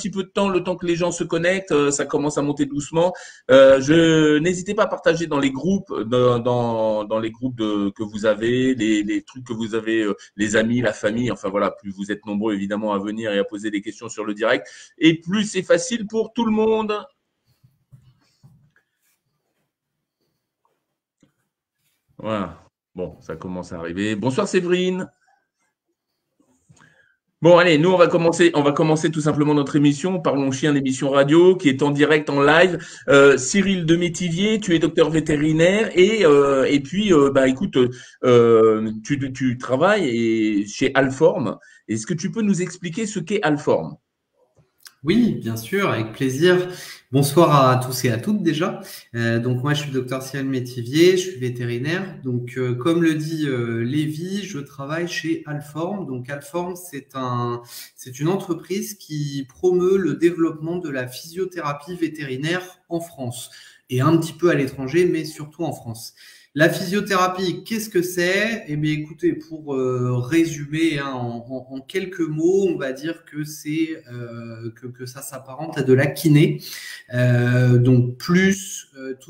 petit peu de temps, le temps que les gens se connectent. Ça commence à monter doucement. N'hésitez pas à partager dans les groupes, dans les groupes que vous avez, les trucs que vous avez, les amis, la famille. Enfin voilà, plus vous êtes nombreux évidemment à venir et à poser des questions sur le direct, et plus c'est facile pour tout le monde. Voilà. Bon, ça commence à arriver. Bonsoir Séverine. Bon, allez, nous, on va commencer tout simplement notre émission. Parlons chien, l'émission radio qui est en direct, en live. Cyril de Métivier, tu es docteur vétérinaire et puis, bah, écoute, tu travailles chez Alform. Est-ce que tu peux nous expliquer ce qu'est Alform? Oui, bien sûr, avec plaisir. Bonsoir à tous et à toutes déjà. Donc moi, je suis docteur Cyril Métivier, je suis vétérinaire. Donc comme le dit Lévy, je travaille chez Alform. Donc Alform, c'est une entreprise qui promeut le développement de la physiothérapie vétérinaire en France et un petit peu à l'étranger, mais surtout en France. La physiothérapie, qu'est-ce que c'est? Eh bien, écoutez, pour résumer en quelques mots, on va dire que c'est que ça s'apparente à de la kiné. Donc plus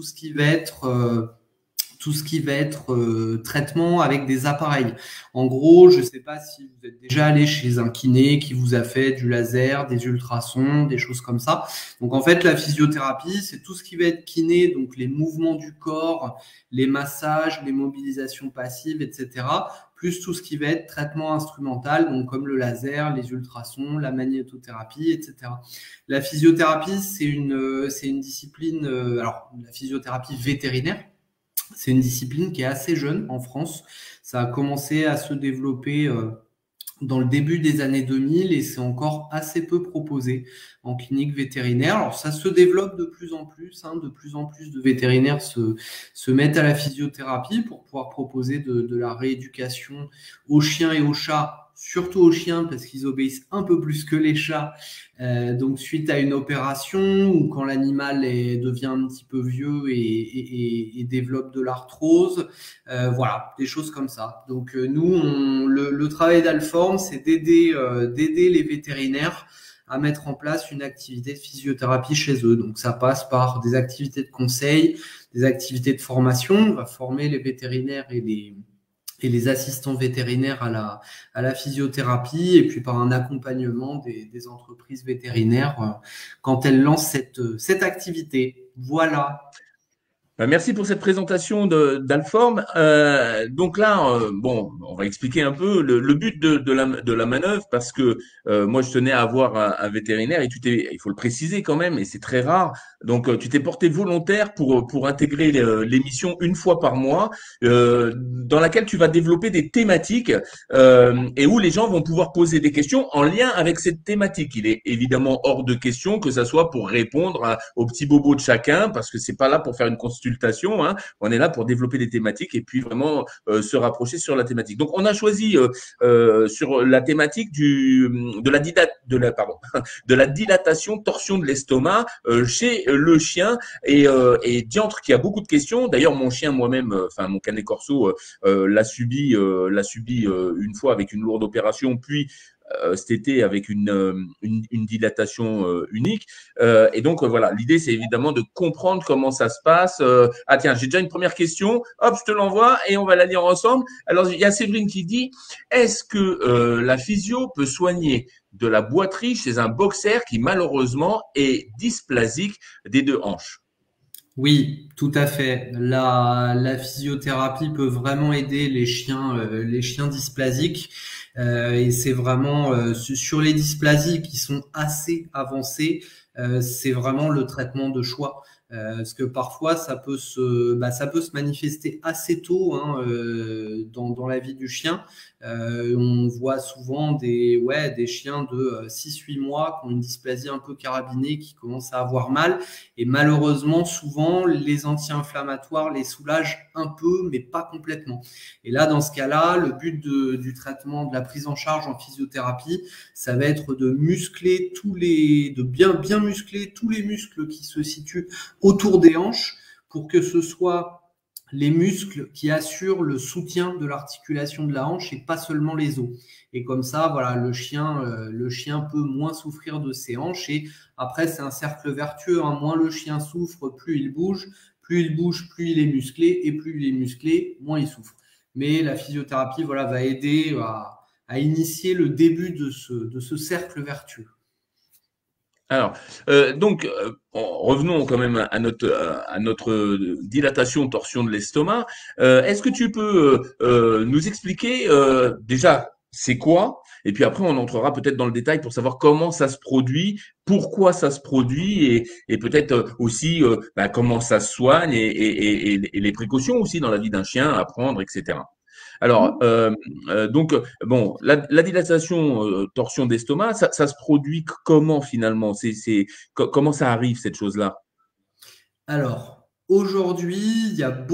tout ce qui va être traitement avec des appareils. En gros, je ne sais pas si vous êtes déjà allé chez un kiné qui vous a fait du laser, des ultrasons, des choses comme ça. Donc en fait, la physiothérapie, c'est tout ce qui va être kiné, donc les mouvements du corps, les massages, les mobilisations passives, etc. Plus tout ce qui va être traitement instrumental, donc comme le laser, les ultrasons, la magnétothérapie, etc. La physiothérapie, c'est une discipline, alors la physiothérapie vétérinaire, c'est une discipline qui est assez jeune en France. Ça a commencé à se développer dans le début des années 2000 et c'est encore assez peu proposé en clinique vétérinaire. Alors ça se développe de plus en plus, de plus en plus de vétérinaires se mettent à la physiothérapie pour pouvoir proposer de la rééducation aux chiens et aux chats, surtout aux chiens parce qu'ils obéissent un peu plus que les chats. Donc suite à une opération ou quand l'animal devient un petit peu vieux et développe de l'arthrose, voilà, des choses comme ça. Donc nous, le travail d'Alform, c'est d'aider les vétérinaires à mettre en place une activité de physiothérapie chez eux. Donc ça passe par des activités de conseil, des activités de formation. On va former les vétérinaires et les assistants vétérinaires à la physiothérapie et puis par un accompagnement des entreprises vétérinaires quand elles lancent cette activité. Voilà. Merci pour cette présentation d'Alform. Donc là, bon, on va expliquer un peu le but de la manœuvre parce que moi, je tenais à avoir un vétérinaire et il faut le préciser quand même, et c'est très rare. Donc, tu t'es porté volontaire pour intégrer l'émission une fois par mois, dans laquelle tu vas développer des thématiques et où les gens vont pouvoir poser des questions en lien avec cette thématique. Il est évidemment hors de question que ça soit pour répondre aux petits bobos de chacun, parce que c'est pas là pour faire une consultation, hein. On est là pour développer des thématiques et puis vraiment se rapprocher sur la thématique. Donc, on a choisi sur la thématique de la dilatation, torsion de l'estomac chez le chien et diantre qui a beaucoup de questions. D'ailleurs, mon chien moi-même, enfin mon canet corso, l'a subi une fois avec une lourde opération, puis cet été avec une dilatation unique. Et donc, voilà, l'idée, c'est évidemment de comprendre comment ça se passe. Ah tiens, j'ai déjà une première question. Hop, je te l'envoie et on va la lire ensemble. Alors, il y a Séverine qui dit, est-ce que la physio peut soigner de la boiterie chez un boxer qui, malheureusement, est dysplasique des deux hanches? Oui, tout à fait. La physiothérapie peut vraiment aider les chiens dysplasiques. Et c'est vraiment sur les dysplasies qui sont assez avancées, c'est vraiment le traitement de choix. Parce que parfois ça peut se manifester assez tôt dans la vie du chien. On voit souvent des chiens de 6-8 mois qui ont une dysplasie un peu carabinée, qui commencent à avoir mal. Et malheureusement, souvent, les anti-inflammatoires les soulagent un peu, mais pas complètement. Et là, dans ce cas-là, le but du traitement, de la prise en charge en physiothérapie, ça va être de bien muscler tous les muscles qui se situent autour des hanches pour que ce soit les muscles qui assurent le soutien de l'articulation de la hanche et pas seulement les os. Et comme ça, voilà, le chien peut moins souffrir de ses hanches. Et après, c'est un cercle vertueux, hein. Moins le chien souffre, plus il bouge. Plus il bouge, plus il est musclé. Et plus il est musclé, moins il souffre. Mais la physiothérapie, voilà, va aider à initier le début de ce cercle vertueux. Alors, donc, revenons quand même à notre dilatation, torsion de l'estomac. Est-ce que tu peux nous expliquer déjà c'est quoi? Et puis après, on entrera peut-être dans le détail pour savoir comment ça se produit, pourquoi ça se produit, et peut-être aussi bah, comment ça se soigne et les précautions aussi dans la vie d'un chien à prendre, etc. Alors, donc, bon, la dilatation, torsion d'estomac, ça se produit comment finalement? Comment ça arrive cette chose-là? Alors, aujourd'hui,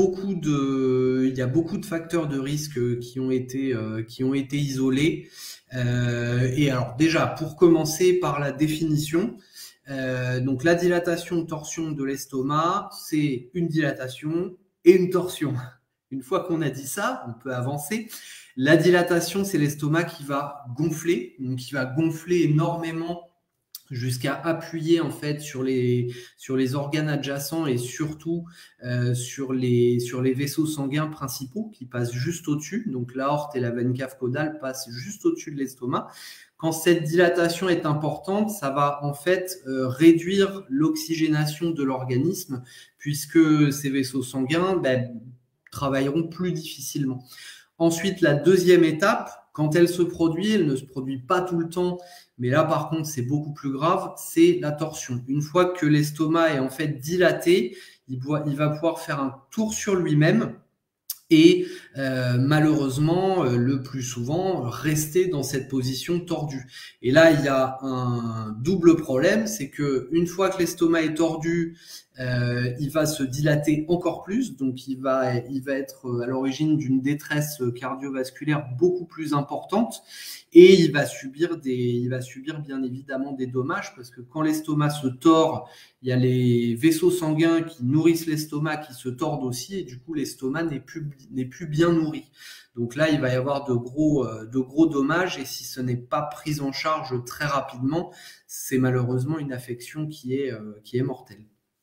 il y a beaucoup de facteurs de risque qui ont été isolés. Et alors, déjà, pour commencer par la définition, donc la dilatation torsion de l'estomac, c'est une dilatation et une torsion. Une fois qu'on a dit ça, on peut avancer. La dilatation, c'est l'estomac qui va gonfler, donc qui va gonfler énormément jusqu'à appuyer en fait sur les organes adjacents et surtout sur les vaisseaux sanguins principaux qui passent juste au-dessus. Donc l'aorte et la veine cave caudale passent juste au-dessus de l'estomac. Quand cette dilatation est importante, ça va en fait réduire l'oxygénation de l'organisme puisque ces vaisseaux sanguins travailleront plus difficilement. Ensuite, la deuxième étape, quand elle se produit, elle ne se produit pas tout le temps, mais là par contre c'est beaucoup plus grave, c'est la torsion. Une fois que l'estomac est en fait dilaté, il va pouvoir faire un tour sur lui-même et malheureusement, le plus souvent, rester dans cette position tordue. Et là, il y a un double problème, c'est que une fois que l'estomac est tordu, il va se dilater encore plus, donc il va être à l'origine d'une détresse cardiovasculaire beaucoup plus importante et il va subir bien évidemment des dommages parce que quand l'estomac se tord, il y a les vaisseaux sanguins qui nourrissent l'estomac qui se tordent aussi et du coup l'estomac n'est plus bien nourri. Donc là, il va y avoir de gros dommages et si ce n'est pas pris en charge très rapidement, c'est malheureusement une affection qui est mortelle.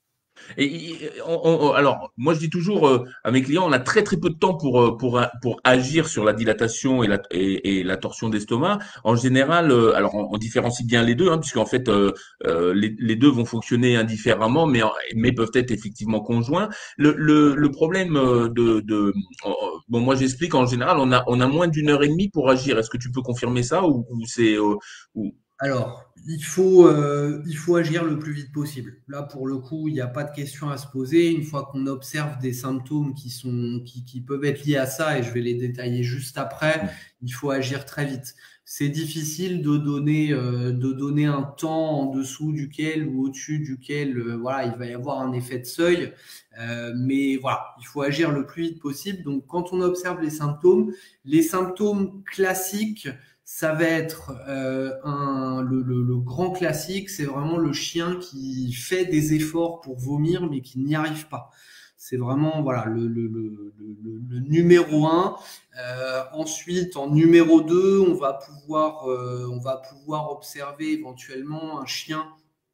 Alors, moi, je dis toujours à mes clients, on a très très peu de temps pour agir sur la dilatation et la torsion d'estomac. En général, alors on différencie bien les deux, hein, puisqu'en fait, les deux vont fonctionner indifféremment, mais peuvent être effectivement conjoints. Le problème bon, moi, j'explique en général, on a moins d'une heure et demie pour agir. Est-ce que tu peux confirmer ça ou c'est ou- Alors, il faut agir le plus vite possible. Là, pour le coup, il n'y a pas de question à se poser. Une fois qu'on observe des symptômes qui peuvent être liés à ça, et je vais les détailler juste après, il faut agir très vite. C'est difficile de donner un temps en dessous duquel ou au-dessus duquel, voilà, il va y avoir un effet de seuil. Mais voilà, il faut agir le plus vite possible. Donc, quand on observe les symptômes classiques, ça va être le grand classique, c'est vraiment le chien qui fait des efforts pour vomir mais qui n'y arrive pas. C'est vraiment voilà le numéro un. Ensuite, en numéro 2, on va pouvoir observer éventuellement un chien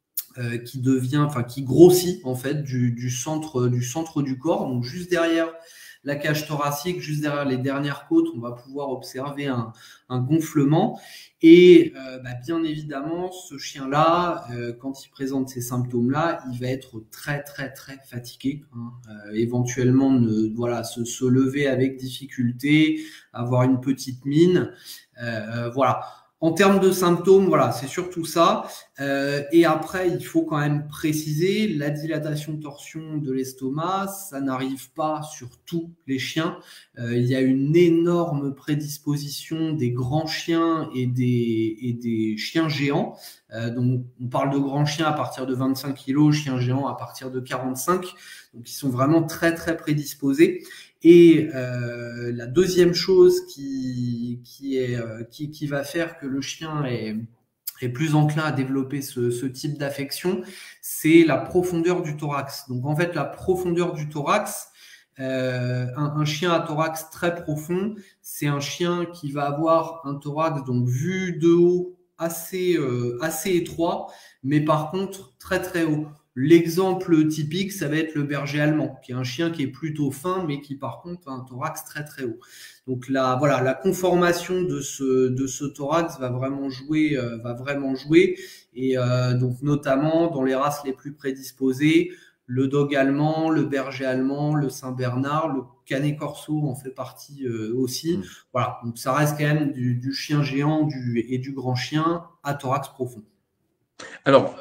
qui grossit en fait du centre du corps, donc juste derrière la cage thoracique, juste derrière les dernières côtes, on va pouvoir observer un gonflement. Et bien évidemment, ce chien-là, quand il présente ces symptômes-là, il va être très très très fatigué, hein. Éventuellement, se lever avec difficulté, avoir une petite mine, voilà. En termes de symptômes, voilà, c'est surtout ça. Et après, il faut quand même préciser, la dilatation torsion de l'estomac, ça n'arrive pas sur tous les chiens. Il y a une énorme prédisposition des grands chiens et des chiens géants. Donc, on parle de grands chiens à partir de 25 kilos, chiens géants à partir de 45. Donc, ils sont vraiment très, très prédisposés. Et la deuxième chose qui va faire que le chien est plus enclin à développer ce type d'affection, c'est la profondeur du thorax. Donc en fait, la profondeur du thorax, Un chien à thorax très profond, c'est un chien qui va avoir un thorax donc vu de haut assez étroit, mais par contre très très haut. L'exemple typique, ça va être le berger allemand, qui est un chien qui est plutôt fin, mais qui par contre a un thorax très très haut. Donc là, voilà, la conformation de ce thorax va vraiment jouer, et donc notamment dans les races les plus prédisposées, le dog allemand, le berger allemand, le Saint-Bernard, le Canet Corso en fait partie aussi. Mm. Voilà, donc ça reste quand même du chien géant et du grand chien à thorax profond. Alors,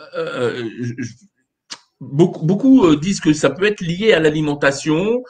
beaucoup disent que ça peut être lié à l'alimentation.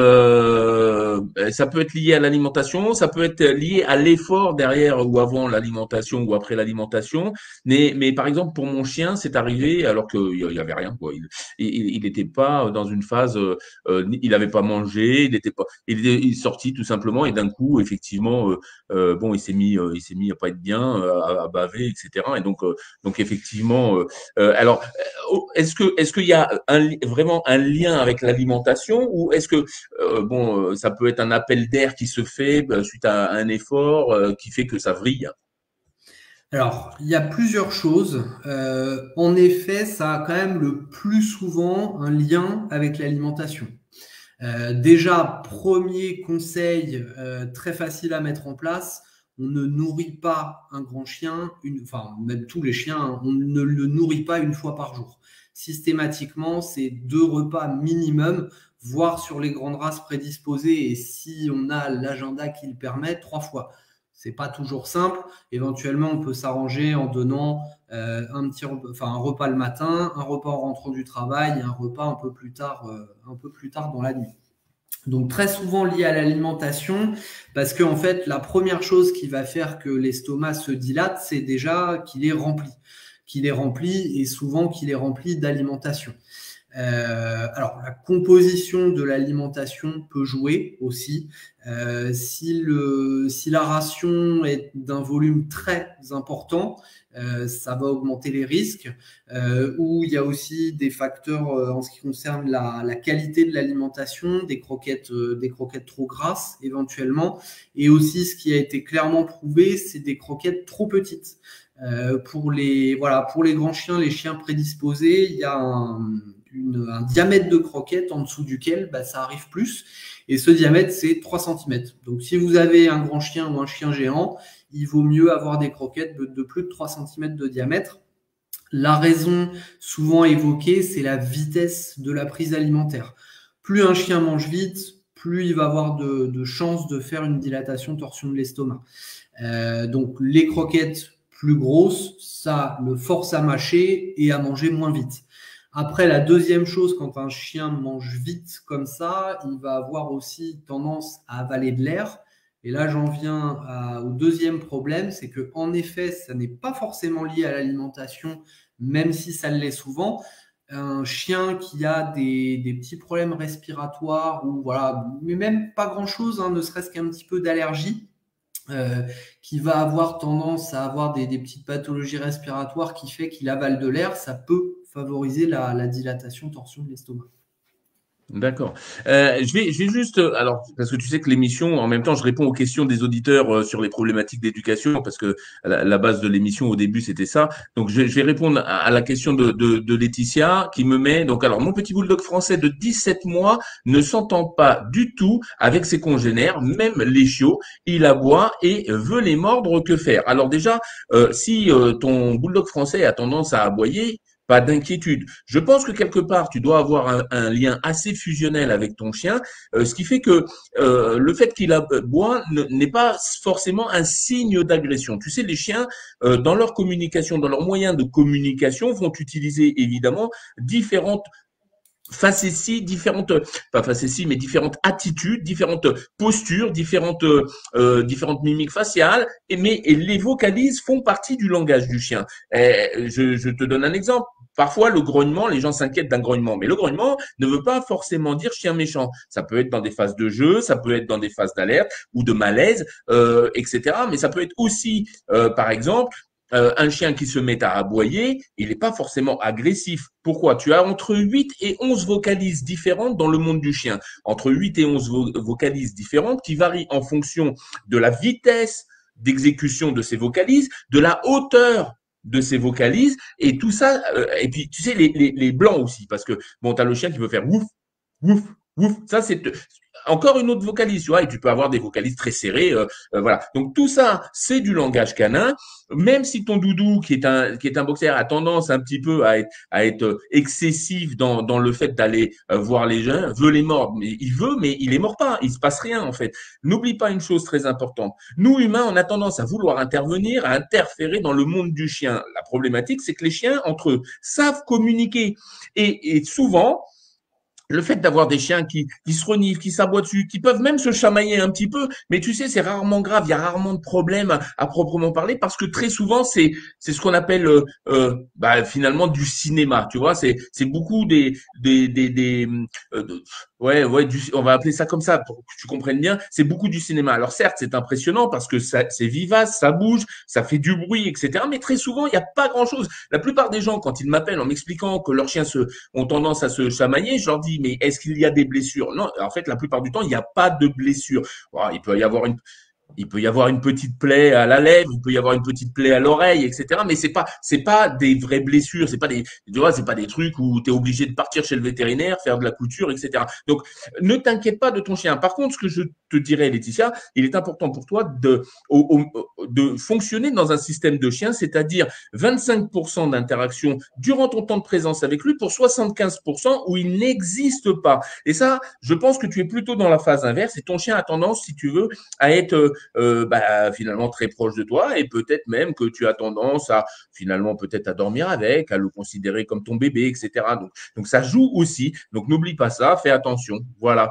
Ça peut être lié à l'alimentation, ça peut être lié à l'effort derrière ou avant l'alimentation ou après l'alimentation. Mais par exemple, pour mon chien, c'est arrivé alors qu'il y avait rien, quoi. Il était pas dans une phase, il avait pas mangé, il est sorti tout simplement et d'un coup, effectivement, bon, il s'est mis à pas être bien, à baver, etc. Et donc effectivement, alors est-ce qu'il y a vraiment un lien avec l'alimentation ou est-ce que bon, ça peut être un appel d'air qui se fait suite à un effort qui fait que ça vrille? Alors, il y a plusieurs choses. En effet, ça a quand même le plus souvent un lien avec l'alimentation. Déjà, premier conseil très facile à mettre en place, on ne nourrit pas un grand chien, enfin même tous les chiens, hein, on ne le nourrit pas une fois par jour. Systématiquement, c'est 2 repas minimum, voire sur les grandes races prédisposées, et si on a l'agenda qui le permet, 3 fois. C'est pas toujours simple. Éventuellement, on peut s'arranger en donnant un repas le matin, un repas en rentrant du travail et un repas un peu plus tard dans la nuit. Donc très souvent lié à l'alimentation, parce que en fait, la première chose qui va faire que l'estomac se dilate, c'est déjà qu'il est rempli et souvent qu'il est rempli d'alimentation. Alors, la composition de l'alimentation peut jouer aussi. Si la ration est d'un volume très important, ça va augmenter les risques. Ou il y a aussi des facteurs en ce qui concerne la qualité de l'alimentation, des croquettes trop grasses éventuellement. Et aussi, ce qui a été clairement prouvé, c'est des croquettes trop petites. Pour les grands chiens, les chiens prédisposés, il y a un diamètre de croquette en dessous duquel ça arrive plus. Et ce diamètre, c'est 3 cm. Donc, si vous avez un grand chien ou un chien géant, il vaut mieux avoir des croquettes de plus de 3 cm de diamètre. La raison souvent évoquée, c'est la vitesse de la prise alimentaire. Plus un chien mange vite, plus il va avoir de chances de faire une dilatation, torsion de l'estomac. Donc, les croquettes plus grosses, ça le force à mâcher et à manger moins vite. Après, la deuxième chose, quand un chien mange vite comme ça, il va avoir aussi tendance à avaler de l'air. Et là, j'en viens au deuxième problème, c'est que en effet, ça n'est pas forcément lié à l'alimentation, même si ça l'est souvent. Un chien qui a des petits problèmes respiratoires ou voilà, mais même pas grand-chose, hein, ne serait-ce qu'un petit peu d'allergie, qui va avoir tendance à avoir des petites pathologies respiratoires qui fait qu'il avale de l'air, ça peut favoriser la dilatation, torsion de l'estomac. D'accord. Je vais juste, alors, parce que tu sais que l'émission, en même temps, je réponds aux questions des auditeurs sur les problématiques d'éducation, parce que la base de l'émission au début, c'était ça. Donc, je vais répondre à la question de Laetitia, qui me met, donc, alors, mon petit bulldog français de 17 mois ne s'entend pas du tout avec ses congénères, même les chiots. Il aboie et veut les mordre, que faire? Alors, déjà, si ton bulldog français a tendance à aboyer, pas d'inquiétude. Je pense que quelque part, tu dois avoir un lien assez fusionnel avec ton chien, ce qui fait que le fait qu'il aboie n'est pas forcément un signe d'agression. Tu sais, les chiens, dans leur communication, dans leurs moyens de communication, vont utiliser évidemment différentes facéties, pas facéties, mais différentes attitudes, différentes postures, différentes mimiques faciales, et les vocalises font partie du langage du chien. Je te donne un exemple. Parfois, le grognement, les gens s'inquiètent d'un grognement, mais le grognement ne veut pas forcément dire chien méchant. Ça peut être dans des phases de jeu, ça peut être dans des phases d'alerte ou de malaise, etc. Mais ça peut être aussi, par exemple, un chien qui se met à aboyer, il n'est pas forcément agressif. Pourquoi? Tu as entre 8 et 11 vocalises différentes dans le monde du chien. Entre 8 et 11 vocalises différentes qui varient en fonction de la vitesse d'exécution de ces vocalises, de la hauteur de ces vocalises, et tout ça, et puis tu sais, les blancs aussi, parce que bon, tu as le chien qui veut faire ouf, ouf, ouf. Ça, c'est encore une autre vocalise, tu vois, et tu peux avoir des vocalises très serrées, voilà. Donc tout ça, c'est du langage canin. Même si ton doudou, qui est un boxer, a tendance un petit peu à être excessif dans le fait d'aller voir les gens, veut les mordre, mais il les mord pas, il se passe rien en fait. N'oublie pas une chose très importante. Nous humains, on a tendance à vouloir intervenir, à interférer dans le monde du chien. La problématique, c'est que les chiens entre eux savent communiquer et souvent le fait d'avoir des chiens qui se reniflent, qui s'aboient dessus, qui peuvent même se chamailler un petit peu, mais tu sais, c'est rarement grave, il y a rarement de problème à proprement parler, parce que très souvent, c'est ce qu'on appelle finalement du cinéma, tu vois, c'est beaucoup euh, on va appeler ça comme ça pour que tu comprennes bien, c'est beaucoup du cinéma. Alors certes, c'est impressionnant parce que c'est vivace, ça bouge, ça fait du bruit, etc. Mais très souvent, il n'y a pas grand-chose. La plupart des gens, quand ils m'appellent en m'expliquant que leurs chiens ont tendance à se chamailler, je leur dis, mais est-ce qu'il y a des blessures? Non, en fait, la plupart du temps, il n'y a pas de blessures. Bon, il peut y avoir une petite plaie à la lèvre, il peut y avoir une petite plaie à l'oreille, etc. Mais c'est pas des vraies blessures, tu vois, c'est pas des trucs où tu es obligé de partir chez le vétérinaire, faire de la couture, etc. Donc, ne t'inquiète pas de ton chien. Par contre, ce que je te dirais, Laetitia, il est important pour toi de fonctionner dans un système de chien, c'est-à-dire 25% d'interaction durant ton temps de présence avec lui pour 75% où il n'existe pas. Et ça, je pense que tu es plutôt dans la phase inverse et ton chien a tendance, si tu veux, à être finalement très proche de toi et peut-être même que tu as tendance à finalement peut-être à dormir avec, à le considérer comme ton bébé, etc. Donc ça joue aussi. Donc n'oublie pas ça, fais attention. Voilà.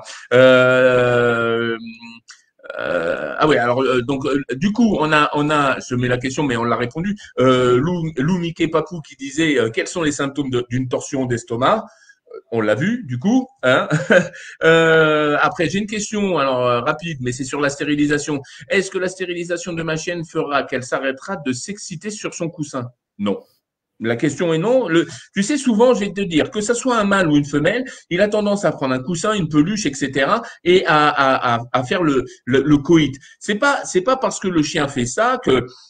Ah ouais, alors du coup je mets la question, mais on l'a répondu. Lou Mickey Papou qui disait quels sont les symptômes d'une torsion d'estomac. On l'a vu, du coup. Hein. Après, j'ai une question, alors rapide, mais c'est sur la stérilisation. Est-ce que la stérilisation de ma chienne fera qu'elle s'arrêtera de s'exciter sur son coussin? Non. La question est non. Tu sais, souvent, je vais te dire, que ça soit un mâle ou une femelle, il a tendance à prendre un coussin, une peluche, etc., et à faire le coït. C'est pas parce que le chien fait ça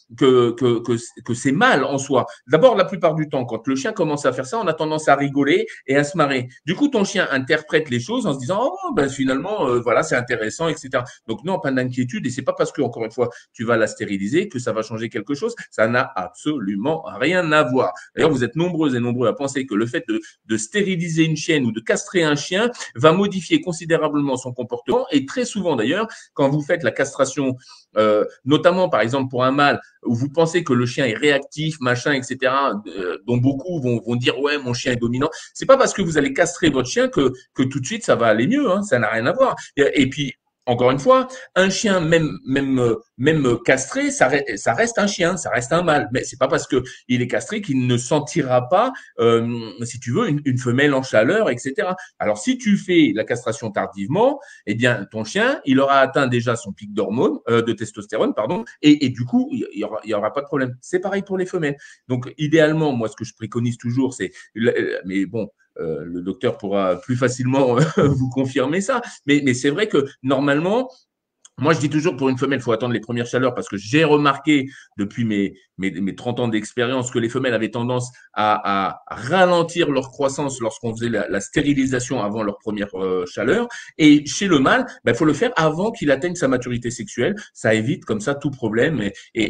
que c'est mal en soi. D'abord, la plupart du temps, quand le chien commence à faire ça, on a tendance à rigoler et à se marrer. Du coup, ton chien interprète les choses en se disant, oh, ben finalement, voilà, c'est intéressant, etc. Donc non, pas d'inquiétude. Et c'est pas parce que, encore une fois, tu vas la stériliser que ça va changer quelque chose. Ça n'a absolument rien à voir. D'ailleurs, vous êtes nombreux et nombreux à penser que le fait de stériliser une chienne ou de castrer un chien va modifier considérablement son comportement. Et très souvent, d'ailleurs, quand vous faites la castration, notamment, par exemple, pour un mâle, où vous pensez que le chien est réactif, machin, etc., dont beaucoup vont dire, ouais, mon chien est dominant. C'est pas parce que vous allez castrer votre chien que tout de suite, ça va aller mieux. Hein, ça n'a rien à voir. Et puis, encore une fois, un chien même castré, ça reste un chien, ça reste un mâle. Mais c'est pas parce que il est castré qu'il ne sentira pas, si tu veux, une femelle en chaleur, etc. Alors si tu fais la castration tardivement, eh bien ton chien, il aura atteint déjà son pic d'hormones, de testostérone, pardon, et du coup il y aura pas de problème. C'est pareil pour les femelles. Donc idéalement, moi ce que je préconise toujours, mais bon. Le docteur pourra plus facilement vous confirmer ça. Mais c'est vrai que normalement, moi, je dis toujours pour une femelle, il faut attendre les premières chaleurs parce que j'ai remarqué depuis mes 30 ans d'expérience que les femelles avaient tendance à ralentir leur croissance lorsqu'on faisait la stérilisation avant leur première chaleur. Et chez le mâle, il faut le faire avant qu'il atteigne sa maturité sexuelle. Ça évite comme ça tout problème.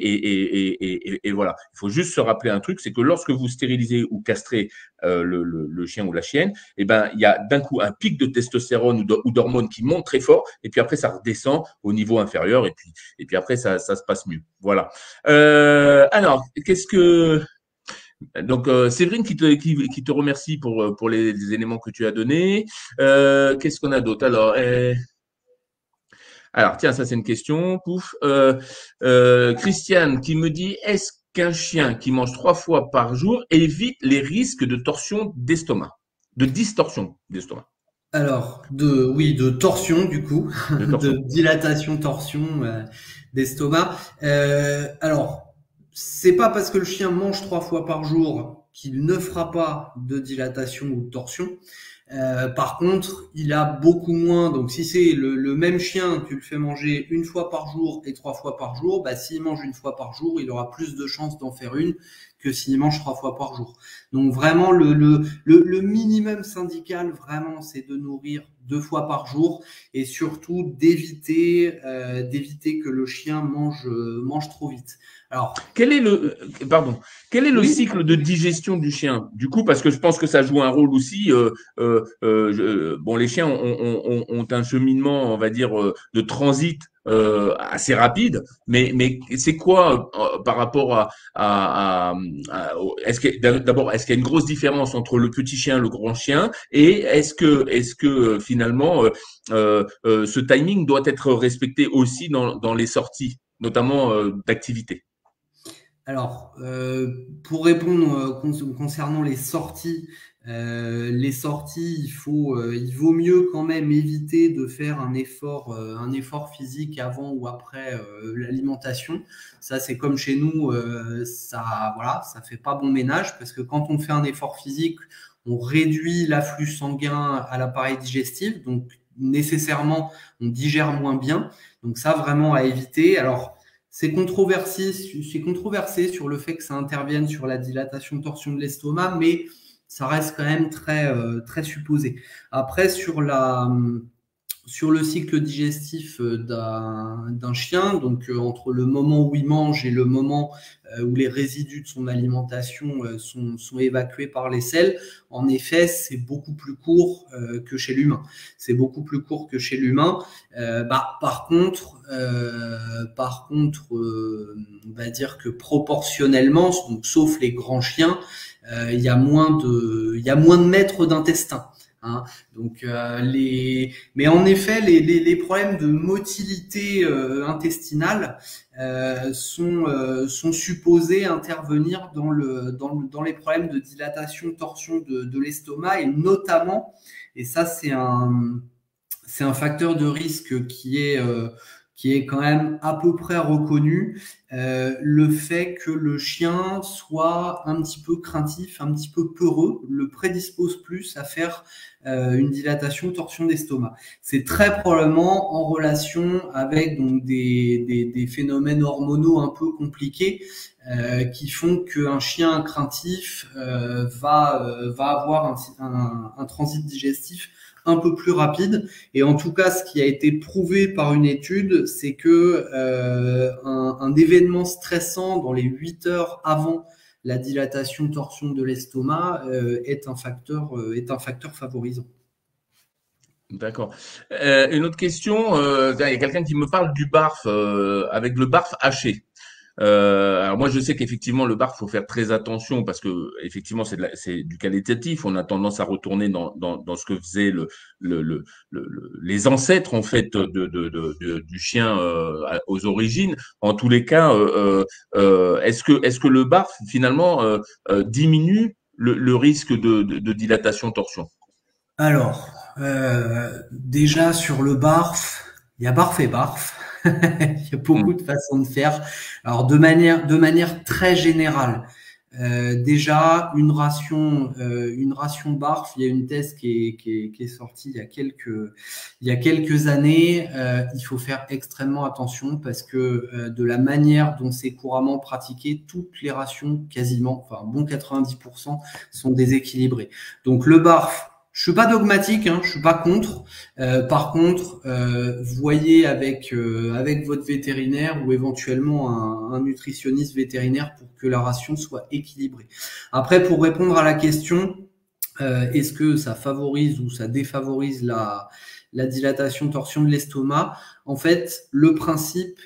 Et voilà. Il faut juste se rappeler un truc, c'est que lorsque vous stérilisez ou castrez le chien ou la chienne, eh ben, il y a d'un coup un pic de testostérone ou d'hormones qui monte très fort, et puis après, ça redescend au niveau inférieur, et puis après, ça se passe mieux. Voilà. Alors, donc, Séverine qui te remercie pour les éléments que tu as donnés. Qu'est-ce qu'on a d'autre? Alors, tiens, ça c'est une question. Pouf. Christiane qui me dit, est-ce qu'un chien qui mange 3 fois par jour évite les risques de torsion d'estomac, de distorsion d'estomac? Alors, de torsion du coup, De de torsion. dilatation, torsion d'estomac. Alors, c'est pas parce que le chien mange 3 fois par jour qu'il ne fera pas de dilatation ou de torsion. Par contre, il a beaucoup moins. Donc, si c'est le même chien, tu le fais manger 1 fois par jour et 3 fois par jour, bah, s'il mange 1 fois par jour, il aura plus de chances d'en faire une que s'il mange 3 fois par jour. Donc, vraiment, le minimum syndical, vraiment, c'est de nourrir 2 fois par jour et surtout d'éviter que le chien mange trop vite. Alors, Quel est pardon, quel est le oui. cycle de digestion du chien? Du coup, parce que je pense que ça joue un rôle aussi. Bon, les chiens ont un cheminement, on va dire, de transit assez rapide, mais c'est quoi par rapport d'abord, est-ce qu'il y a une grosse différence entre le petit chien et le grand chien? Et est-ce que finalement, ce timing doit être respecté aussi dans les sorties, notamment d'activité? Alors, pour répondre concernant les sorties, il vaut mieux quand même éviter de faire un effort physique avant ou après l'alimentation. Ça, c'est comme chez nous, voilà, ça fait pas bon ménage parce que quand on fait un effort physique, on réduit l'afflux sanguin à l'appareil digestif, donc nécessairement, on digère moins bien. Donc ça, vraiment à éviter. Alors, c'est controversé sur le fait que ça intervienne sur la dilatation-torsion de l'estomac, mais ça reste quand même très supposé. Après, sur le cycle digestif d'un chien, donc entre le moment où il mange et le moment où les résidus de son alimentation sont évacués par les selles, en effet, c'est beaucoup plus court que chez l'humain. C'est beaucoup plus court que chez l'humain. On va dire que proportionnellement, donc, sauf les grands chiens, il y a moins de mètres d'intestin. Hein. Donc mais en effet, les problèmes de motilité intestinale sont supposés intervenir dans les problèmes de dilatation, torsion de l'estomac et notamment, et ça c'est un facteur de risque qui est quand même à peu près reconnu, le fait que le chien soit un petit peu craintif, un petit peu peureux, le prédispose plus à faire une dilatation, torsion d'estomac. C'est très probablement en relation avec donc des phénomènes hormonaux un peu compliqués qui font qu'un chien craintif va avoir un transit digestif un peu plus rapide. Et en tout cas, ce qui a été prouvé par une étude, c'est que un événement stressant dans les 8 heures avant la dilatation torsion de l'estomac est un facteur favorisant. D'accord. Une autre question, il y a quelqu'un qui me parle du barf avec le barf haché. Alors moi je sais qu'effectivement le barf faut faire très attention parce que effectivement c'est du qualitatif. On a tendance à retourner dans ce que faisaient les ancêtres en fait du chien aux origines. En tous les cas, est-ce que le barf finalement diminue le risque de dilatation torsion? Alors, déjà sur le barf, il y a barf et barf. Il y a beaucoup de façons de faire. Alors, de manière très générale, déjà une ration barf. Il y a une thèse qui est sortie il y a quelques années. Il faut faire extrêmement attention parce que de la manière dont c'est couramment pratiqué, toutes les rations, quasiment, enfin bon 90%, sont déséquilibrées. Donc le barf. Je suis pas dogmatique, hein, je suis pas contre. Par contre, voyez avec votre vétérinaire ou éventuellement un nutritionniste vétérinaire pour que la ration soit équilibrée. Après, pour répondre à la question, est-ce que ça favorise ou ça défavorise la dilatation, torsion de l'estomac? En fait, le principe,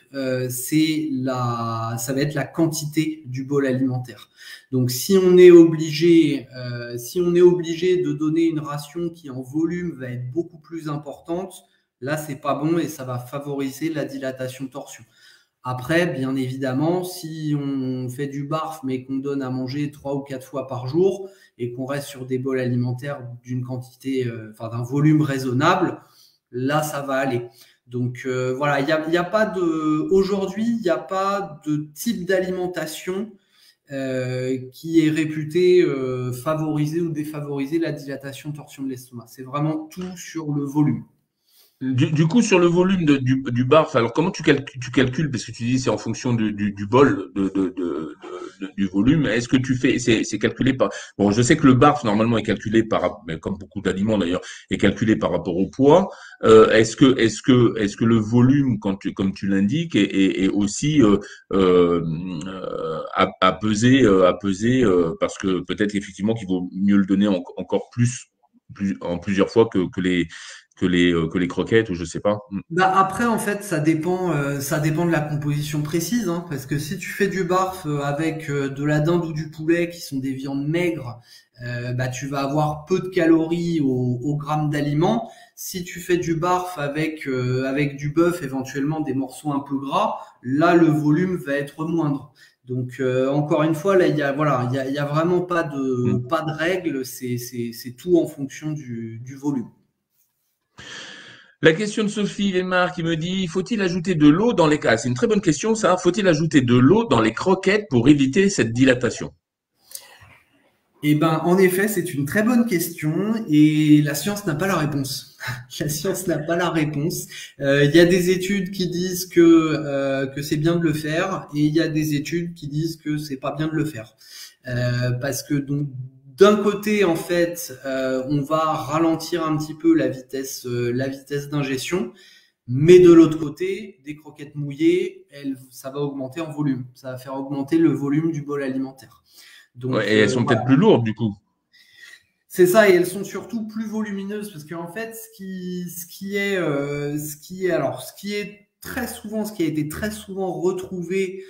ça va être la quantité du bol alimentaire. Donc, si on est obligé de donner une ration qui en volume va être beaucoup plus importante, là, c'est pas bon et ça va favoriser la dilatation, torsion. Après, bien évidemment, si on fait du barf mais qu'on donne à manger 3 ou 4 fois par jour et qu'on reste sur des bols alimentaires d'une quantité, d'un volume raisonnable, là, ça va aller. Donc voilà, il y a pas de aujourd'hui, il n'y a pas de type d'alimentation qui est réputé favoriser ou défavoriser la dilatation torsion de l'estomac. C'est vraiment tout sur le volume. Du coup, sur le volume du barf, alors comment tu calcules, parce que tu dis c'est en fonction du bol du volume, est-ce que c'est calculé par, bon, je sais que le barf normalement est calculé mais comme beaucoup d'aliments d'ailleurs, est calculé par rapport au poids. Est-ce que le volume, comme tu l'indiques, est aussi à peser, parce que peut-être effectivement qu'il vaut mieux le donner encore en plusieurs fois que les croquettes ou je sais pas. Bah après, en fait, ça dépend de la composition précise, hein, parce que si tu fais du barf avec de la dinde ou du poulet, qui sont des viandes maigres, bah tu vas avoir peu de calories au gramme d'aliments. Si tu fais du barf avec du bœuf, éventuellement des morceaux un peu gras, là le volume va être moindre. Donc encore une fois, là il y a vraiment Mm. pas de règle, c'est tout en fonction du volume. La question de Sophie Lemar qui me dit, faut-il ajouter de l'eau dans les cas? C'est une très bonne question, ça. Faut-il ajouter de l'eau dans les croquettes pour éviter cette dilatation? Eh ben, en effet, c'est une très bonne question et la science n'a pas la réponse. La science n'a pas la réponse. Il y a des études qui disent que c'est bien de le faire et il y a des études qui disent que c'est pas bien de le faire. Parce que donc d'un côté, en fait, on va ralentir un petit peu la vitesse d'ingestion, mais de l'autre côté, des croquettes mouillées, ça va augmenter en volume. Ça va faire augmenter le volume du bol alimentaire. Ouais, Donc et elles sont peut-être voilà. plus lourdes, du coup. C'est ça, et elles sont surtout plus volumineuses parce qu'en fait, ce qui est très souvent, ce qui a été très souvent retrouvé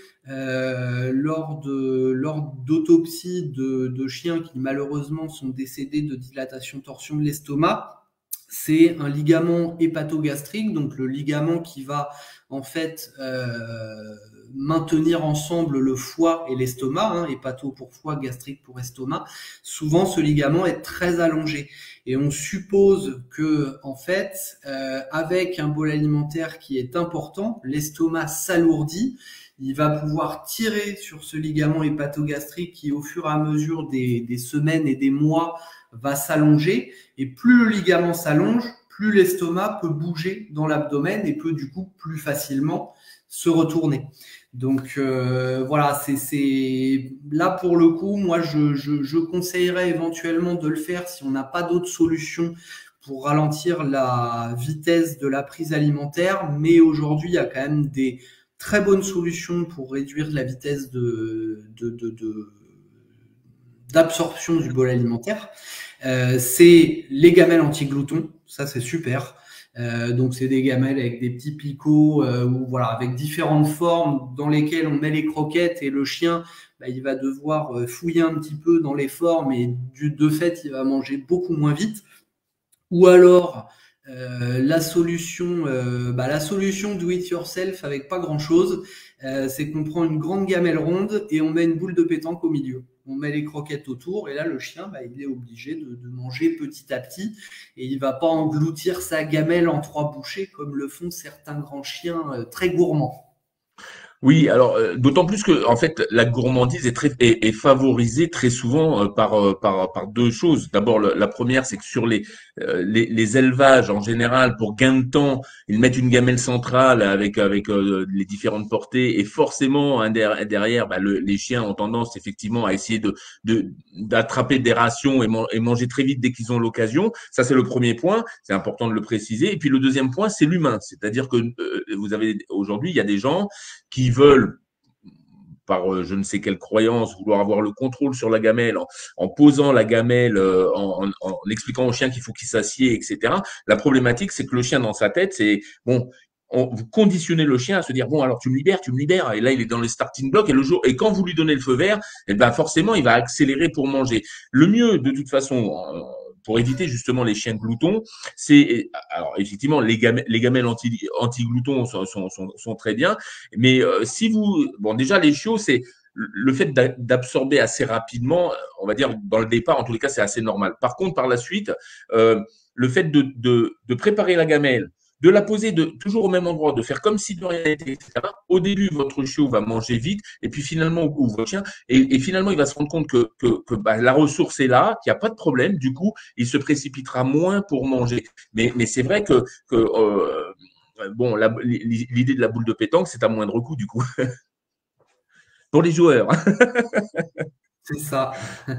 lors d'autopsies de chiens qui malheureusement sont décédés de dilatation torsion de l'estomac, c'est un ligament hépatogastrique, donc le ligament qui va en fait maintenir ensemble le foie et l'estomac, hein, hépato pour foie, gastrique pour estomac. Souvent, ce ligament est très allongé et on suppose que en fait, avec un bol alimentaire qui est important, l'estomac s'alourdit. Il va pouvoir tirer sur ce ligament hépatogastrique qui, au fur et à mesure des semaines et des mois, va s'allonger. Et plus le ligament s'allonge, plus l'estomac peut bouger dans l'abdomen et peut du coup plus facilement se retourner. Donc voilà, c'est là pour le coup, moi je conseillerais éventuellement de le faire si on n'a pas d'autre solution pour ralentir la vitesse de la prise alimentaire. Mais aujourd'hui, il y a quand même des très bonnes solutions pour réduire la vitesse d'absorption du bol alimentaire. C'est les gamelles anti-gloutons, ça c'est super. Donc c'est des gamelles avec des petits picots ou voilà avec différentes formes dans lesquelles on met les croquettes et le chien bah, il va devoir fouiller un petit peu dans les formes et de fait il va manger beaucoup moins vite. Ou alors la solution do it yourself avec pas grand chose, c'est qu'on prend une grande gamelle ronde et on met une boule de pétanque au milieu. On met les croquettes autour et là le chien bah, il est obligé de manger petit à petit et il va pas engloutir sa gamelle en 3 bouchées comme le font certains grands chiens très gourmands. Oui, alors d'autant plus que en fait la gourmandise est favorisée très souvent par deux choses. D'abord, la première, c'est que sur les élevages en général, pour gain de temps, ils mettent une gamelle centrale avec les différentes portées et forcément derrière, bah, les chiens ont tendance effectivement à essayer d'attraper des rations et manger très vite dès qu'ils ont l'occasion. Ça, c'est le premier point. C'est important de le préciser. Et puis le deuxième point, c'est l'humain. C'est-à-dire que vous avez aujourd'hui, il y a des gens qui veulent, par je ne sais quelle croyance, vouloir avoir le contrôle sur la gamelle en posant la gamelle, en expliquant au chien qu'il faut qu'il s'assied, etc. La problématique, c'est que le chien, dans sa tête, c'est bon. Vous conditionnez le chien à se dire bon alors tu me libères et là il est dans les starting blocks et quand vous lui donnez le feu vert et ben forcément il va accélérer pour manger. Le mieux de toute façon pour éviter justement les chiens gloutons, c'est alors effectivement les gamelles anti-gloutons sont très bien, mais si vous bon déjà les chiots c'est le fait d'absorber assez rapidement, on va dire dans le départ, en tous les cas, c'est assez normal. Par contre, par la suite, le fait de préparer la gamelle, de la poser toujours au même endroit, de faire comme si de rien n'était, etc. Au début, votre chiot va manger vite, et puis finalement, ou votre chien, et finalement, il va se rendre compte que bah, la ressource est là, qu'il n'y a pas de problème. Du coup, il se précipitera moins pour manger. Mais c'est vrai que bon, l'idée de la boule de pétanque, c'est à moindre coût, du coup, pour les joueurs. C'est ça.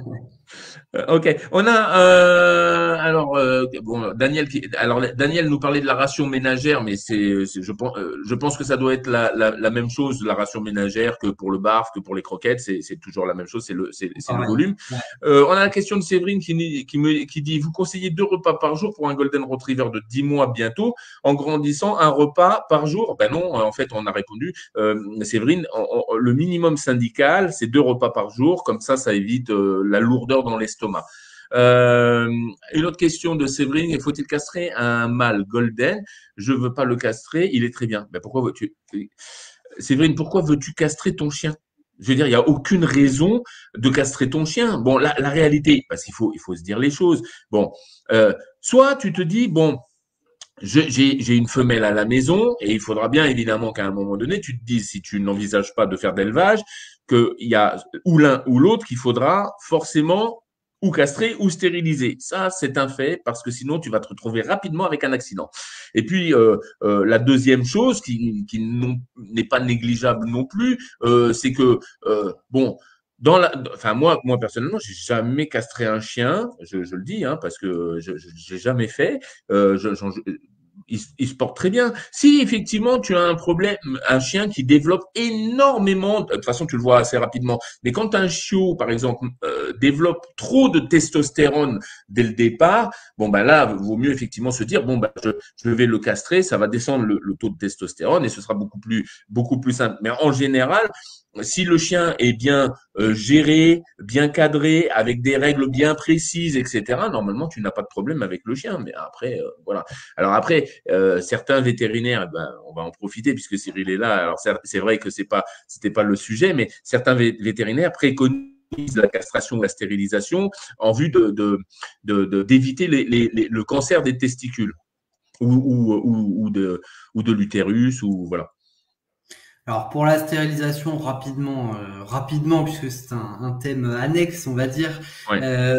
Ok, on a alors bon Daniel nous parlait de la ration ménagère, mais je pense que ça doit être la même chose, la ration ménagère, que pour le barf, que pour les croquettes, c'est toujours la même chose, c'est le Pareil. volume. Ouais. On a la question de Séverine qui dit: vous conseillez 2 repas par jour pour un Golden Retriever de 10 mois bientôt, en grandissant, un repas par jour? Ben non, en fait on a répondu, Séverine, le minimum syndical c'est 2 repas par jour, comme ça évite la lourdeur dans l'estomac. Une autre question de Séverine: faut-il castrer un mâle golden? Je veux pas le castrer, il est très bien. Ben pourquoi veux-tu, Séverine, pourquoi veux-tu castrer ton chien? Je veux dire, il n'y a aucune raison de castrer ton chien. Bon, la réalité, parce il faut se dire les choses. Bon, soit tu te dis, bon, j'ai une femelle à la maison, et il faudra bien évidemment qu'à un moment donné, tu te dises, si tu n'envisages pas de faire d'élevage, qu'il y a ou l'un ou l'autre qu'il faudra forcément ou castrer ou stériliser. Ça, c'est un fait, parce que sinon, tu vas te retrouver rapidement avec un accident. Et puis, la deuxième chose qui n'est pas négligeable non plus, c'est que, bon, enfin moi personnellement, j'ai jamais castré un chien, je le dis, hein, parce que je j'ai jamais fait. Euh, je, j'en- il se porte très bien. Si effectivement tu as un problème, un chien qui développe énormément, de toute façon tu le vois assez rapidement, mais quand un chiot, par exemple, développe trop de testostérone dès le départ, bon ben là, vaut mieux effectivement se dire, bon ben je vais le castrer, ça va descendre le taux de testostérone et ce sera beaucoup plus simple. Mais en général, si le chien est bien géré, bien cadré, avec des règles bien précises, etc., normalement, tu n'as pas de problème avec le chien. Mais après, voilà. Alors après, certains vétérinaires, ben, on va en profiter puisque Cyril est là. Alors c'est vrai que c'était pas le sujet, mais certains vétérinaires préconisent la castration ou la stérilisation en vue d'éviter le cancer des testicules ou de l'utérus, ou voilà. Alors pour la stérilisation, rapidement, puisque c'est un thème annexe, on va dire, Ouais. euh,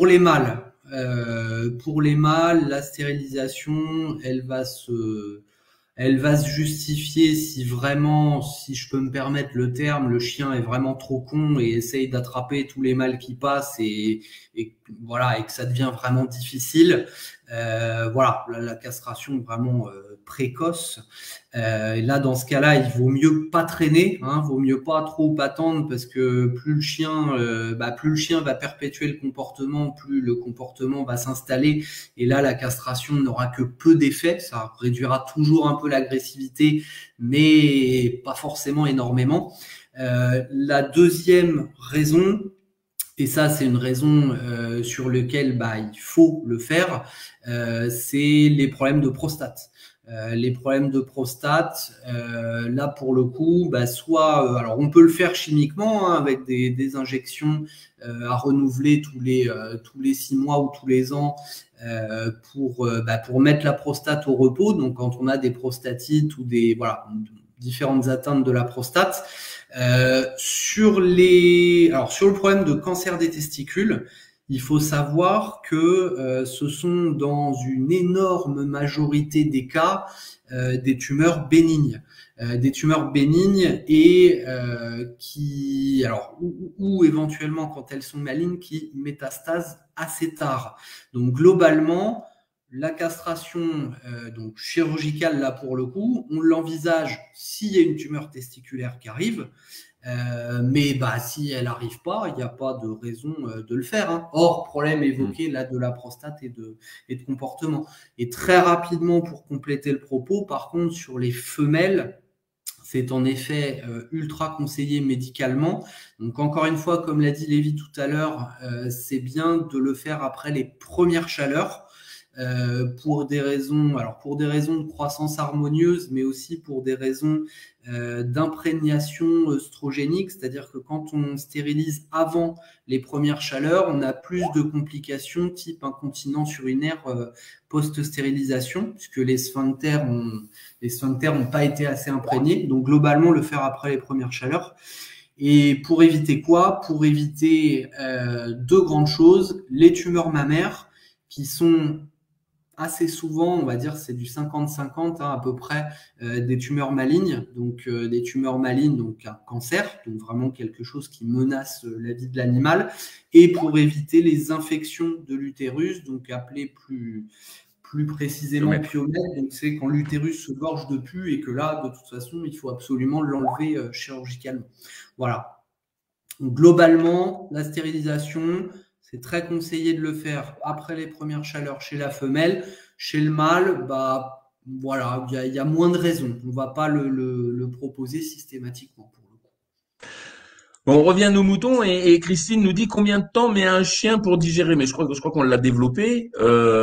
pour les mâles, la stérilisation, elle va se justifier si vraiment, si je peux me permettre le terme, le chien est vraiment trop con et essaye d'attraper tous les mâles qui passent et voilà, et que ça devient vraiment difficile. Voilà, la castration vraiment précoce. Et là, dans ce cas-là, il vaut mieux pas traîner, hein, vaut mieux pas trop attendre parce que plus le chien va perpétuer le comportement, plus le comportement va s'installer. Et là, la castration n'aura que peu d'effet. Ça réduira toujours un peu l'agressivité, mais pas forcément énormément. La deuxième raison, et ça c'est une raison sur laquelle il faut le faire, c'est les problèmes de prostate. Les problèmes de prostate, là pour le coup, alors on peut le faire chimiquement, hein, avec des injections à renouveler tous les 6 mois ou tous les ans pour mettre la prostate au repos. Donc quand on a des prostatites ou différentes atteintes de la prostate. Sur le problème de cancer des testicules, il faut savoir que ce sont dans une énorme majorité des cas des tumeurs bénignes. Des tumeurs bénignes et ou éventuellement quand elles sont malignes, qui métastasent assez tard. Donc globalement, la castration donc chirurgicale, là pour le coup, on l'envisage s'il y a une tumeur testiculaire qui arrive. Mais si elle n'arrive pas, il n'y a pas de raison de le faire, hein. Hors problème évoqué là de la prostate et de comportement. Et très rapidement, pour compléter le propos, par contre, sur les femelles, c'est en effet ultra conseillé médicalement. Donc encore une fois, comme l'a dit Lévi tout à l'heure, c'est bien de le faire après les premières chaleurs. pour des raisons, alors pour des raisons de croissance harmonieuse, mais aussi pour des raisons d'imprégnation œstrogénique, c'est-à-dire que quand on stérilise avant les premières chaleurs, on a plus de complications type incontinence urinaire post-stérilisation, puisque les sphincters n'ont pas été assez imprégnés. Donc globalement, le faire après les premières chaleurs. Et pour éviter quoi? Pour éviter deux grandes choses, les tumeurs mammaires qui sont assez souvent, on va dire, c'est du 50-50 à peu près, des tumeurs malignes, donc des tumeurs malignes, donc un cancer, donc vraiment quelque chose qui menace la vie de l'animal, et pour éviter les infections de l'utérus, donc appelées plus précisément piomètre, donc c'est quand l'utérus se gorge de pus et que là, de toute façon, il faut absolument l'enlever chirurgicalement. Voilà. Donc, globalement, la stérilisation, c'est très conseillé de le faire après les premières chaleurs chez la femelle. Chez le mâle, bah, voilà, il y a moins de raisons. On ne va pas le proposer systématiquement pour le coup. Bon, on revient à nos moutons et Christine nous dit combien de temps met un chien pour digérer. Mais je crois qu'on l'a développé.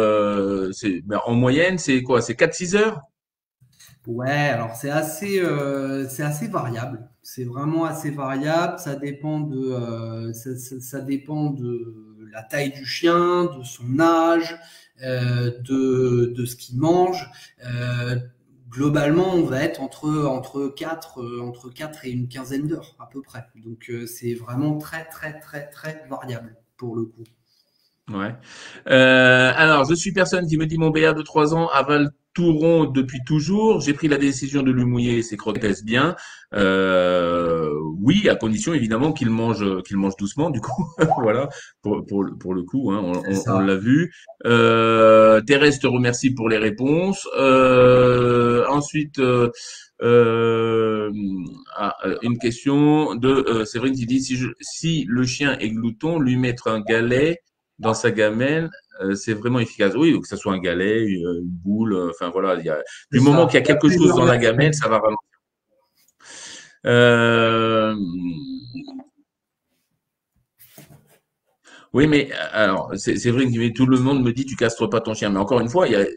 En moyenne, c'est quoi? C'est 4-6 heures? Ouais, alors c'est assez variable. C'est vraiment assez variable. Ça dépend ça dépend de la taille du chien, de son âge, de ce qu'il mange. Globalement, on va être entre 4 et une quinzaine d'heures à peu près. Donc c'est vraiment très très très très variable pour le coup. Ouais. Alors, je suis personne qui me dit mon BA de 3 ans avale tout rond depuis toujours. J'ai pris la décision de lui mouiller ses croquettes bien. Oui, à condition évidemment qu'il mange doucement. Du coup, voilà pour le coup, hein, on l'a vu. Thérèse te remercie pour les réponses. Ensuite. Une question de Séverine qui dit si le chien est glouton, lui mettre un galet dans sa gamelle, c'est vraiment efficace. Oui, que ce soit un galet, une boule, enfin voilà, du moment qu'il y a quelque chose dans la gamelle, ça va ralentir. Oui, mais alors, c'est vrai que tout le monde me dit tu castres pas ton chien, mais encore une fois, il y a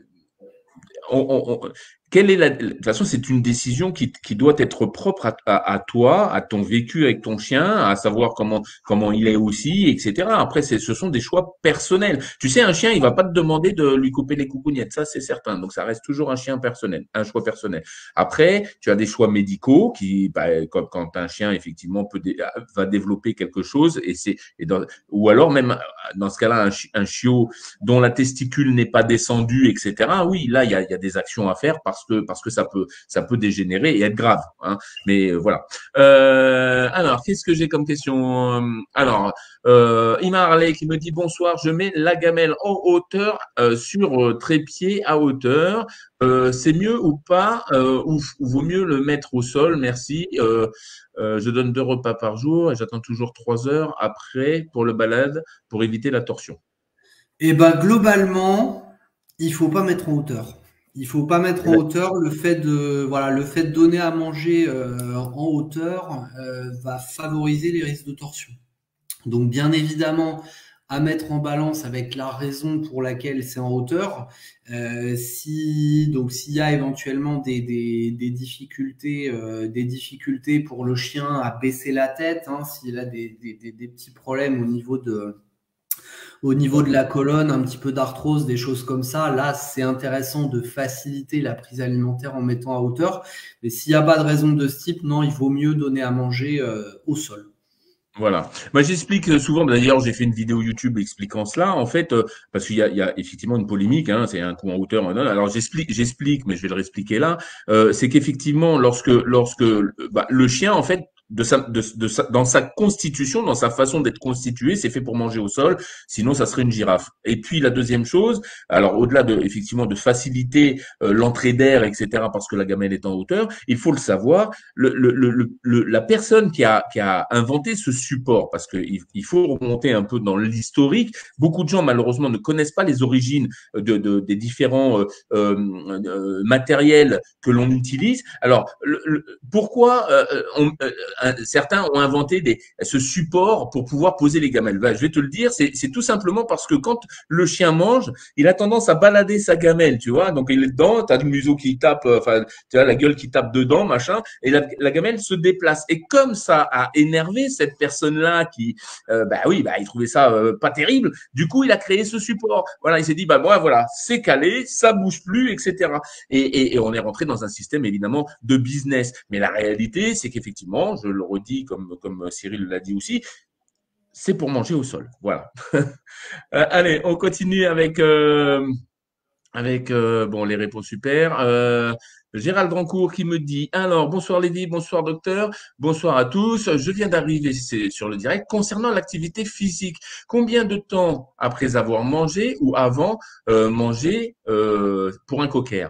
quelle est de toute façon, c'est une décision qui doit être propre à toi, à ton vécu avec ton chien, à savoir comment il est aussi, etc. Après, ce sont des choix personnels. Tu sais, un chien, il va pas te demander de lui couper les coucougnettes, ça c'est certain. Donc, ça reste toujours un chien personnel, un choix personnel. Après, tu as des choix médicaux comme quand un chien effectivement va développer quelque chose ou alors même dans ce cas-là, un chiot dont la testicule n'est pas descendue, etc. Oui, là, il y a des actions à faire parce que ça peut dégénérer et être grave. Hein. Mais voilà. Alors, qu'est-ce que j'ai comme question? Alors, Ima Harley qui me dit bonsoir, je mets la gamelle en hauteur sur trépied à hauteur. C'est mieux ou pas ou vaut mieux le mettre au sol? Merci. Je donne 2 repas par jour et j'attends toujours 3 heures après pour le balade pour éviter la torsion. Et ben globalement, il faut pas mettre en hauteur. Il faut pas mettre en hauteur. Le fait de donner à manger en hauteur va favoriser les risques de torsion. Donc bien évidemment, à mettre en balance avec la raison pour laquelle c'est en hauteur. S'il y a éventuellement des difficultés pour le chien à baisser la tête, hein, s'il a des petits problèmes au niveau de la colonne, un petit peu d'arthrose, des choses comme ça, là, c'est intéressant de faciliter la prise alimentaire en mettant à hauteur. Mais s'il n'y a pas de raison de ce type, non, il vaut mieux donner à manger au sol. Voilà. Moi, j'explique souvent. D'ailleurs, j'ai fait une vidéo YouTube expliquant cela. En fait, parce qu'il y a effectivement une polémique. Hein, c'est un coup en hauteur. Alors, j'explique, mais je vais le réexpliquer là. C'est qu'effectivement, lorsque le chien, en fait, dans sa constitution, dans sa façon d'être constitué, c'est fait pour manger au sol. Sinon, ça serait une girafe. Et puis, la deuxième chose, alors au-delà effectivement de faciliter l'entrée d'air, etc., parce que la gamelle est en hauteur, il faut le savoir. La personne qui a inventé ce support, parce qu'il faut remonter un peu dans l'historique. Beaucoup de gens, malheureusement, ne connaissent pas les origines des différents matériels que l'on utilise. Alors, pourquoi certains ont inventé ce support pour pouvoir poser les gamelles. Ben, je vais te le dire, c'est tout simplement parce que quand le chien mange, il a tendance à balader sa gamelle, tu vois. Donc il est dedans, t'as le museau qui tape, enfin, tu as la gueule qui tape dedans, machin, et la gamelle se déplace. Et comme ça a énervé cette personne-là qui, bah oui, bah il trouvait ça pas terrible. Du coup, il a créé ce support. Voilà, il s'est dit, bah moi, voilà, c'est calé, ça bouge plus, etc. Et on est rentré dans un système évidemment de business. Mais la réalité, c'est qu'effectivement, je le redis comme Cyril l'a dit aussi, c'est pour manger au sol. Voilà. Allez, on continue avec bon les réponses super. Gérald Drancourt qui me dit alors bonsoir Lévi, bonsoir docteur, bonsoir à tous. Je viens d'arriver sur le direct concernant l'activité physique. Combien de temps après avoir mangé ou avant manger pour un cocker?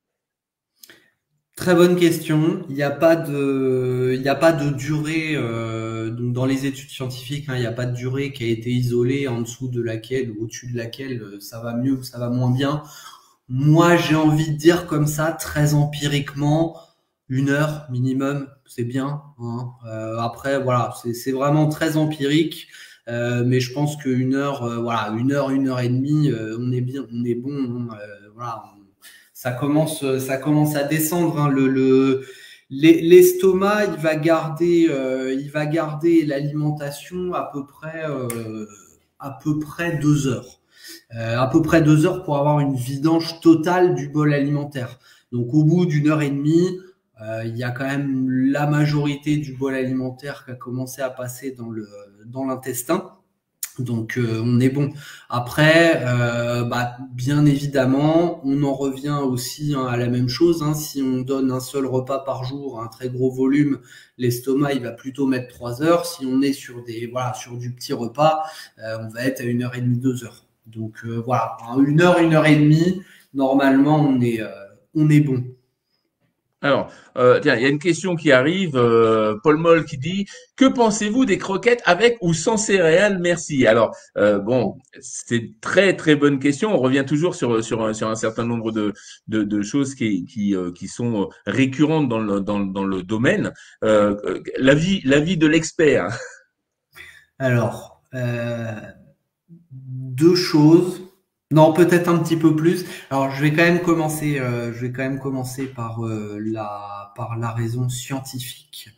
Très bonne question. Il n'y a pas de durée donc dans les études scientifiques, hein, il n'y a pas de durée qui a été isolée en dessous de laquelle ou au-dessus de laquelle ça va mieux ou ça va moins bien. Moi, j'ai envie de dire comme ça, très empiriquement, 1 heure minimum, c'est bien, hein. Après, voilà, c'est vraiment très empirique, mais je pense que 1 heure, voilà, 1 heure et demie, on est bien, on est bon, hein. Voilà, ça commence à descendre, hein. L'estomac, il va garder l'alimentation à peu près 2 heures. À peu près 2 heures pour avoir une vidange totale du bol alimentaire. Donc au bout d'1 heure et demie, il y a quand même la majorité du bol alimentaire qui a commencé à passer dans l'intestin. Donc on est bon. Après, bah, bien évidemment, on en revient aussi, hein, à la même chose, hein. Si on donne un seul repas par jour, un très gros volume, l'estomac il va plutôt mettre 3 heures. Si on est sur sur du petit repas, on va être à 1 heure et demie, 2 heures. Donc voilà, 1 heure, 1 heure et demie, normalement on est bon. Alors, tiens, il y a une question qui arrive, Paul Moll qui dit, que pensez-vous des croquettes avec ou sans céréales? Merci. Alors, bon, c'est très très bonne question. On revient toujours sur un certain nombre de choses qui sont récurrentes dans le domaine. L'avis de l'expert. Alors, 2 choses. Non, peut-être un petit peu plus. Alors, je vais quand même commencer par par la raison scientifique.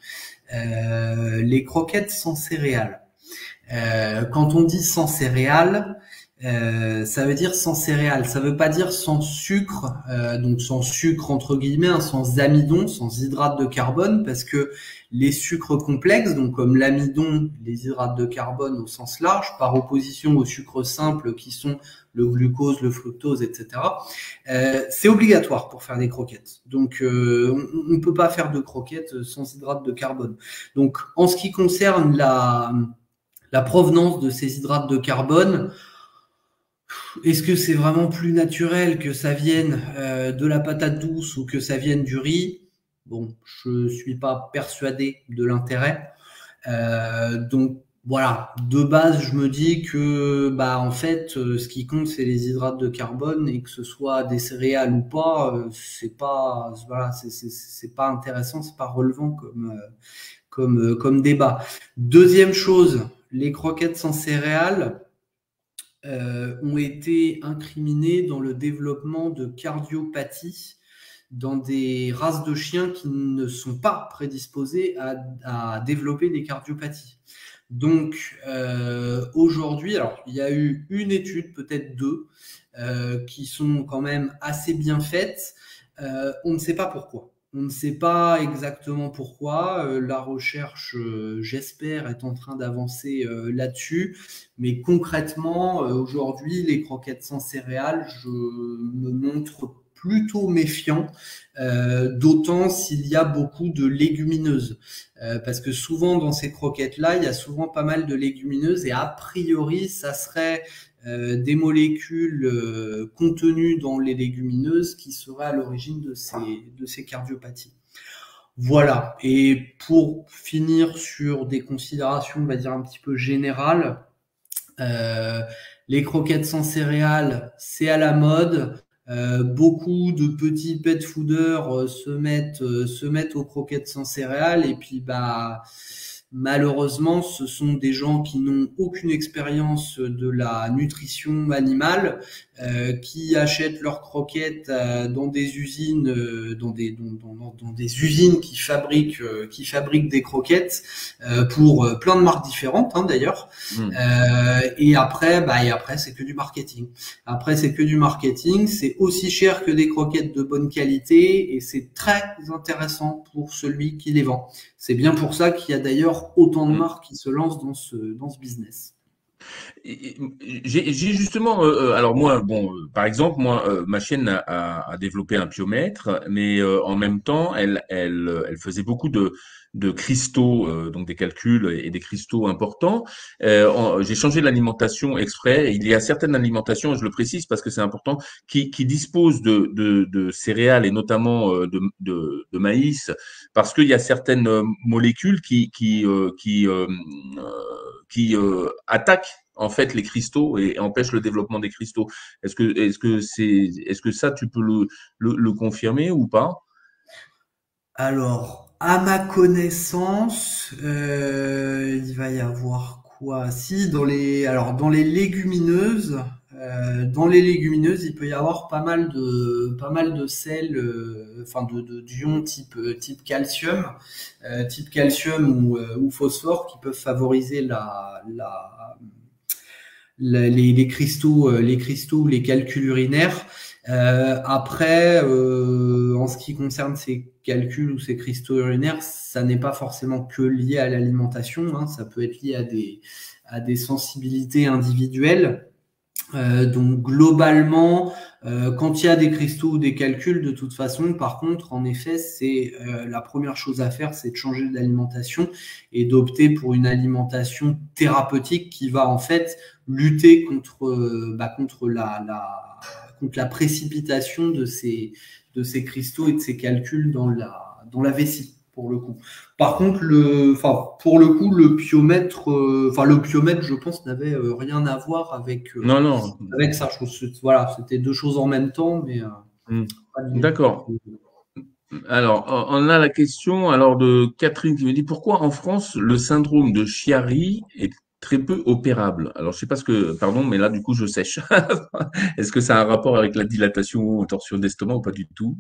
Les croquettes sans céréales. Quand on dit sans céréales, ça veut dire sans céréales. Ça veut pas dire sans sucre, donc sans sucre entre guillemets, hein, sans amidon, sans hydrate de carbone, parce que les sucres complexes, donc comme l'amidon, les hydrates de carbone au sens large, par opposition aux sucres simples qui sont le glucose, le fructose, etc. C'est obligatoire pour faire des croquettes. Donc on ne peut pas faire de croquettes sans hydrate de carbone. Donc en ce qui concerne la provenance de ces hydrates de carbone, est-ce que c'est vraiment plus naturel que ça vienne de la patate douce ou que ça vienne du riz? Bon, je suis pas persuadé de l'intérêt. Donc voilà, de base, je me dis que bah en fait, ce qui compte c'est les hydrates de carbone et que ce soit des céréales ou pas, c'est pas voilà, c'est pas intéressant, c'est pas relevant comme débat. Deuxième chose, les croquettes sans céréales ont été incriminés dans le développement de cardiopathie dans des races de chiens qui ne sont pas prédisposées à développer des cardiopathies. Donc aujourd'hui, alors il y a eu une étude, peut-être deux, qui sont quand même assez bien faites. On ne sait pas pourquoi. On ne sait pas exactement pourquoi. La recherche, j'espère, est en train d'avancer là-dessus. Mais concrètement, aujourd'hui, les croquettes sans céréales, je me montre plutôt méfiant, d'autant s'il y a beaucoup de légumineuses. Parce que souvent, dans ces croquettes-là, il y a souvent pas mal de légumineuses et a priori, ça serait des molécules contenues dans les légumineuses qui seraient à l'origine de ces cardiopathies. Voilà. Et pour finir sur des considérations, on va dire un petit peu générales, les croquettes sans céréales, c'est à la mode. Beaucoup de petits pet fooders se mettent aux croquettes sans céréales et puis bah malheureusement ce sont des gens qui n'ont aucune expérience de la nutrition animale, qui achètent leurs croquettes dans des usines, dans des usines qui fabriquent des croquettes pour plein de marques différentes hein, d'ailleurs. Hmm. Et après c'est que du marketing. Après c'est que du marketing, c'est aussi cher que des croquettes de bonne qualité et c'est très intéressant pour celui qui les vend. C'est bien pour ça qu'il y a d'ailleurs autant de Hmm. marques qui se lancent dans ce business. J'ai justement, alors moi, bon, par exemple, moi, ma chienne a développé un piomètre, mais en même temps, elle faisait beaucoup de cristaux, donc des calculs et des cristaux importants. J'ai changé l'alimentation exprès. Il y a certaines alimentations, je le précise parce que c'est important, qui disposent de céréales et notamment de maïs, parce qu'il y a certaines molécules qui attaquent en fait les cristaux et empêche le développement des cristaux. Est-ce que ça tu peux le confirmer ou pas? Alors, à ma connaissance, il va y avoir quoi? Si, dans les légumineuses, il peut y avoir pas mal de sels, enfin d'ions type calcium ou phosphore qui peuvent favoriser les cristaux, les calculs urinaires. Après, en ce qui concerne ces calculs ou ces cristaux urinaires, ça n'est pas forcément que lié à l'alimentation, hein, ça peut être lié à des sensibilités individuelles. Donc globalement, quand il y a des cristaux ou des calculs, de toute façon, par contre, en effet, c'est la première chose à faire, c'est de changer d'alimentation et d'opter pour une alimentation thérapeutique qui va en fait lutter contre la précipitation de ces cristaux et de ces calculs dans la vessie, pour le coup. Par contre, pour le coup, le piomètre, je pense, n'avait rien à voir Non, non. avec ça. Je trouve voilà, c'était deux choses en même temps, mais Hmm. pas liées. D'accord. Alors, on a la question alors de Catherine qui me dit pourquoi en France le syndrome de Chiari est très peu opérable. Alors, je sais pas ce que, pardon, mais là du coup je sèche. Est-ce que ça a un rapport avec la dilatation ou torsion d'estomac ou pas du tout?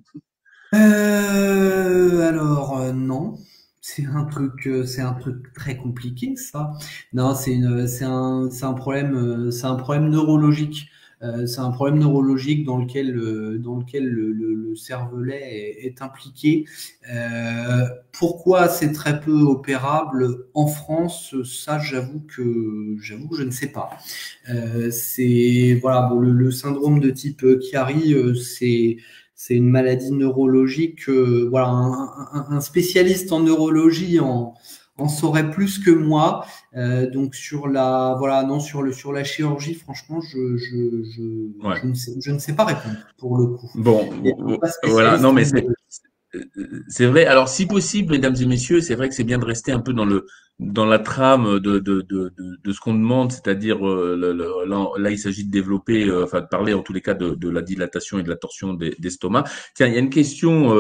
Alors non, c'est un truc très compliqué ça. Non, c'est un problème, c'est un problème neurologique. C'est un problème neurologique dans lequel le cervelet est impliqué. Pourquoi c'est très peu opérable en France? Ça, j'avoue que je ne sais pas. C'est voilà, bon, le syndrome de type Chiari, c'est une maladie neurologique. Voilà, un spécialiste en neurologie en saurait plus que moi. Donc voilà, non, sur la chirurgie, franchement, Ouais. je ne sais pas répondre pour le coup. Bon, Et je suis pas voilà. spécialiste Non, en mais neurologie. c'est vrai. Alors, si possible, mesdames et messieurs, c'est vrai que c'est bien de rester un peu dans la trame de ce qu'on demande, c'est-à-dire là, il s'agit de développer, enfin de parler en tous les cas de la dilatation et de la torsion d'estomac. Tiens, il y a une question.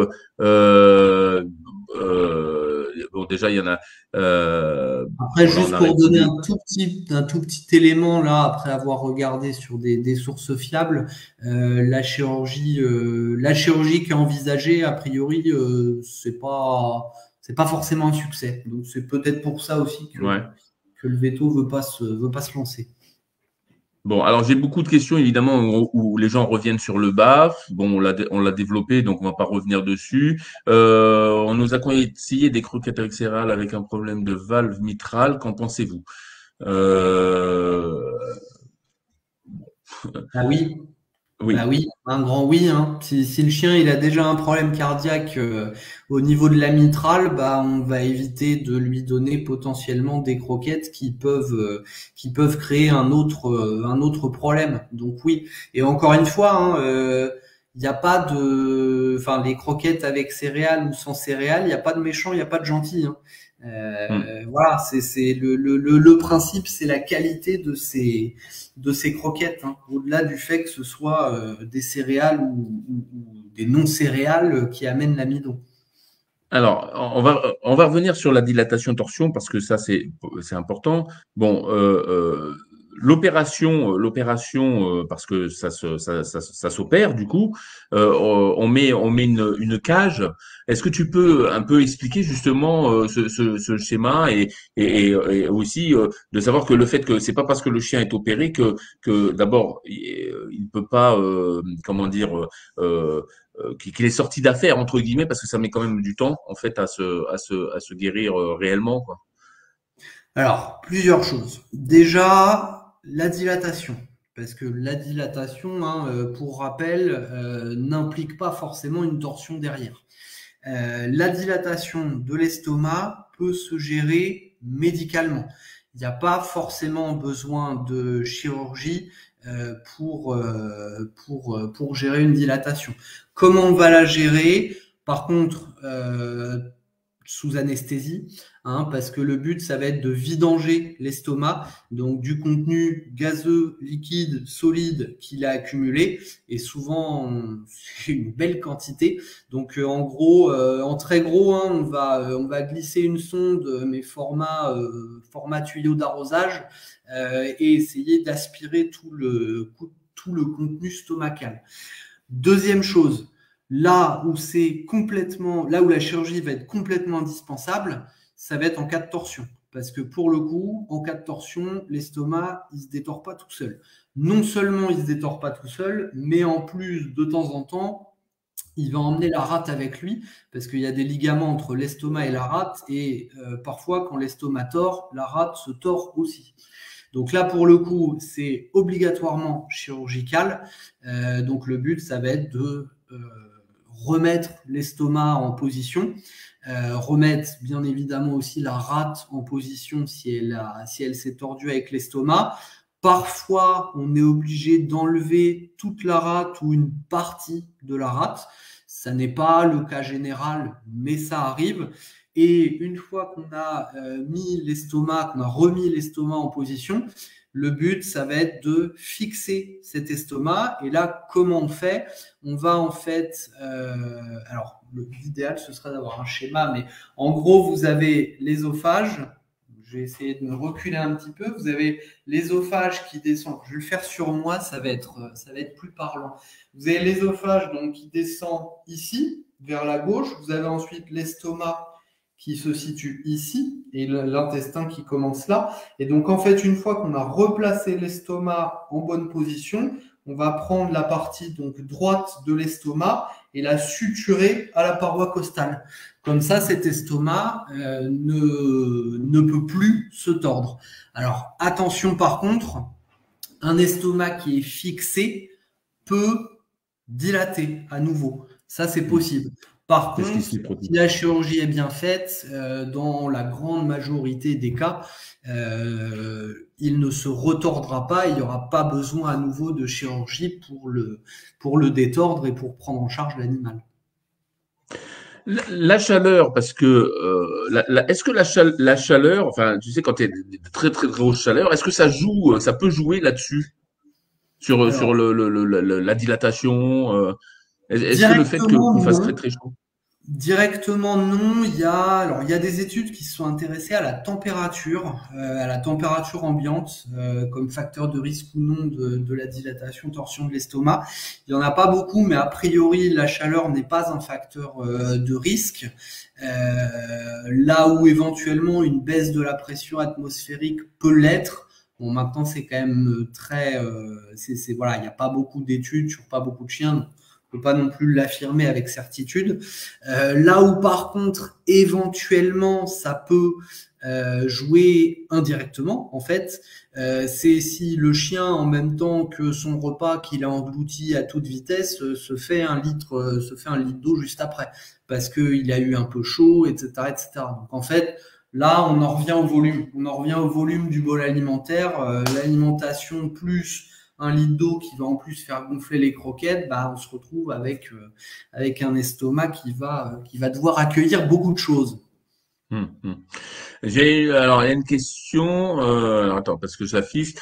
Bon, déjà, il y en a. Après, Bon, là, on juste a pour donner répondu. un tout petit élément là, après avoir regardé sur des sources fiables, la chirurgie qui est envisagée, a priori, c'est pas forcément un succès. Donc c'est peut-être pour ça aussi Ouais. que le veto veut pas se lancer. Bon, alors j'ai beaucoup de questions évidemment où les gens reviennent sur le BAF. Bon, on l'a développé, donc on va pas revenir dessus. On nous a conseillé des croquettes avec céréales avec un problème de valve mitrale. Qu'en pensez-vous? Euh, Ah oui. Bah oui, oui, un grand oui, hein. Si le chien il a déjà un problème cardiaque au niveau de la mitrale, bah on va éviter de lui donner potentiellement des croquettes qui peuvent créer un autre problème. Donc oui. Et encore une fois, hein, il n'y a pas enfin les croquettes avec céréales ou sans céréales, il n'y a pas de méchant, il n'y a pas de gentil, hein. Hmm. Voilà, c'est le principe, c'est la qualité de ces croquettes, hein, au-delà du fait que ce soit des céréales ou des non-céréales qui amènent l'amidon. Alors, on va revenir sur la dilatation torsion parce que ça, c'est important. Bon, l'opération, parce que ça s'opère du coup, on met une cage. Est-ce que tu peux un peu expliquer justement ce schéma et aussi de savoir que le fait que c'est pas parce que le chien est opéré que d'abord il ne peut pas, comment dire, qu'il est sorti d'affaire entre guillemets parce que ça met quand même du temps en fait à se guérir réellement quoi. Alors, plusieurs choses. Déjà, la dilatation. Parce que la dilatation, hein, pour rappel, n'implique pas forcément une torsion derrière. La dilatation de l'estomac peut se gérer médicalement. Il n'y a pas forcément besoin de chirurgie pour gérer une dilatation. Comment on va la gérer? Par contre, sous anesthésie, hein, parce que le but, ça va être de vidanger l'estomac, donc du contenu gazeux, liquide, solide qu'il a accumulé, et souvent, c'est une belle quantité. Donc, en gros, en très gros, hein, on va glisser une sonde, mais format tuyau d'arrosage, et essayer d'aspirer tout le contenu stomacal. Deuxième chose, là où la chirurgie va être complètement indispensable, ça va être en cas de torsion. Parce que pour le coup, en cas de torsion, l'estomac, il se détord pas tout seul. Non seulement il se détord pas tout seul, mais en plus, de temps en temps, il va emmener la rate avec lui, parce qu'il y a des ligaments entre l'estomac et la rate, et parfois, quand l'estomac tord, la rate se tord aussi. Donc là, pour le coup, c'est obligatoirement chirurgical. Donc le but, ça va être de remettre l'estomac en position, remettre bien évidemment aussi la rate en position si elle s'est tordue avec l'estomac. Parfois, on est obligé d'enlever toute la rate ou une partie de la rate. Ça n'est pas le cas général, mais ça arrive. Et une fois qu'on a qu'on a remis l'estomac en position, le but, ça va être de fixer cet estomac. Et là, comment on fait? On va en fait, alors l'idéal, ce serait d'avoir un schéma, mais en gros, vous avez l'ésophage. Je vais essayer de me reculer un petit peu. Vous avez l'ésophage qui descend. Je vais le faire sur moi, ça va être plus parlant. Vous avez l'ésophage donc qui descend ici, vers la gauche. Vous avez ensuite l'estomac qui se situe ici et l'intestin qui commence là. Et donc, en fait, une fois qu'on a replacé l'estomac en bonne position, on va prendre la partie donc droite de l'estomac et la suturer à la paroi costale. Comme ça, cet estomac ne peut plus se tordre. Alors, attention par contre, un estomac qui est fixé peut dilater à nouveau. Ça, c'est possible. Par C'est ce qui contre, se produit. si la chirurgie est bien faite, dans la grande majorité des cas, il ne se retordra pas. Il n'y aura pas besoin à nouveau de chirurgie pour le détordre et pour prendre en charge l'animal. La chaleur, parce que est-ce que la chaleur, enfin, tu sais, quand tu es de très très grosse chaleur, est-ce que ça joue, ça peut jouer là-dessus, sur Alors, la dilatation est-ce que le fait directement, qu'il fasse très non. très chaud? Directement, non. Il y a des études qui se sont intéressées à la température ambiante, comme facteur de risque ou non de la dilatation, torsion de l'estomac. Il y en a pas beaucoup, mais a priori, la chaleur n'est pas un facteur de risque. Là où éventuellement une baisse de la pression atmosphérique peut l'être. Bon, maintenant, c'est quand même voilà, il n'y a pas beaucoup d'études sur pas beaucoup de chiens. Donc, on peut pas non plus l'affirmer avec certitude. Là où par contre, éventuellement, ça peut jouer indirectement, en fait, c'est si le chien, en même temps que son repas qu'il a englouti à toute vitesse, se fait un litre d'eau juste après, parce qu'il a eu un peu chaud, etc., etc. Donc en fait, là, on en revient au volume. On en revient au volume du bol alimentaire. L'alimentation plus un litre d'eau qui va en plus faire gonfler les croquettes, bah, on se retrouve avec un estomac qui va devoir accueillir beaucoup de choses. Alors, il y a une question. Alors, attends, parce que j'affiche.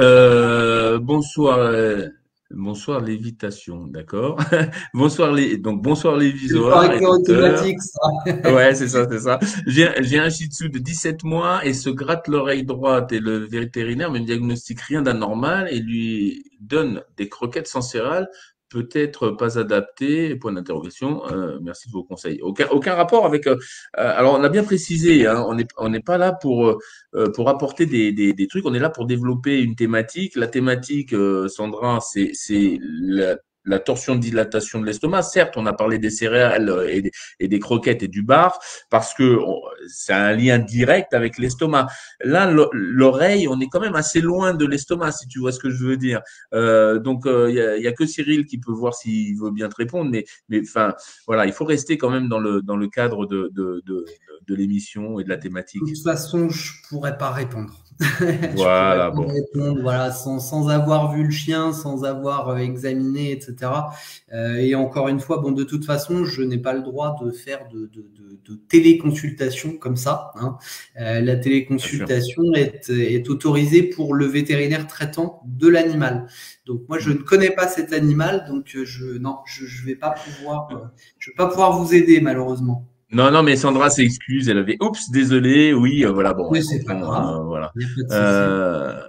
Bonsoir. Bonsoir Lévitation, d'accord. Bonsoir les C'est le visoires et correcteur docteur. automatique, ça. Ouais, c'est ça, c'est ça. J'ai un shih tzu de 17 mois et se gratte l'oreille droite et le vétérinaire me diagnostique rien d'anormal et lui donne des croquettes sans céréales, peut-être pas adaptées, point d'interrogation. Merci de vos conseils. Aucun rapport avec. Alors, on a bien précisé, hein, on n'est pas là pour apporter des trucs, on est là pour développer une thématique. La thématique, Sandra, c'est la torsion de dilatation de l'estomac. Certes, on a parlé des céréales et des croquettes et du bar parce que c'est un lien direct avec l'estomac. Là, l'oreille, on est quand même assez loin de l'estomac, si tu vois ce que je veux dire. Donc, y a que Cyril qui peut voir s'il veut bien te répondre, mais enfin, voilà, il faut rester quand même dans le cadre de l'émission et de la De thématique. toute façon, je pourrais pas répondre. Je pourrais Voilà, pas bon. répondre, voilà, sans avoir vu le chien, sans avoir examiné, etc. Et encore une fois, bon, de toute façon, je n'ai pas le droit de faire de téléconsultation comme ça, hein. La Bien sûr. téléconsultation est autorisée pour le vétérinaire traitant de l'animal. Donc moi, je ne connais pas cet animal, donc non, je vais pas je vais pas pouvoir vous aider malheureusement. Non, non, mais Sandra s'excuse, elle avait, oups, désolé, oui, voilà, bon, Mais elle c'est pas comprend, grave, voilà. il n'y a pas de souci. Euh,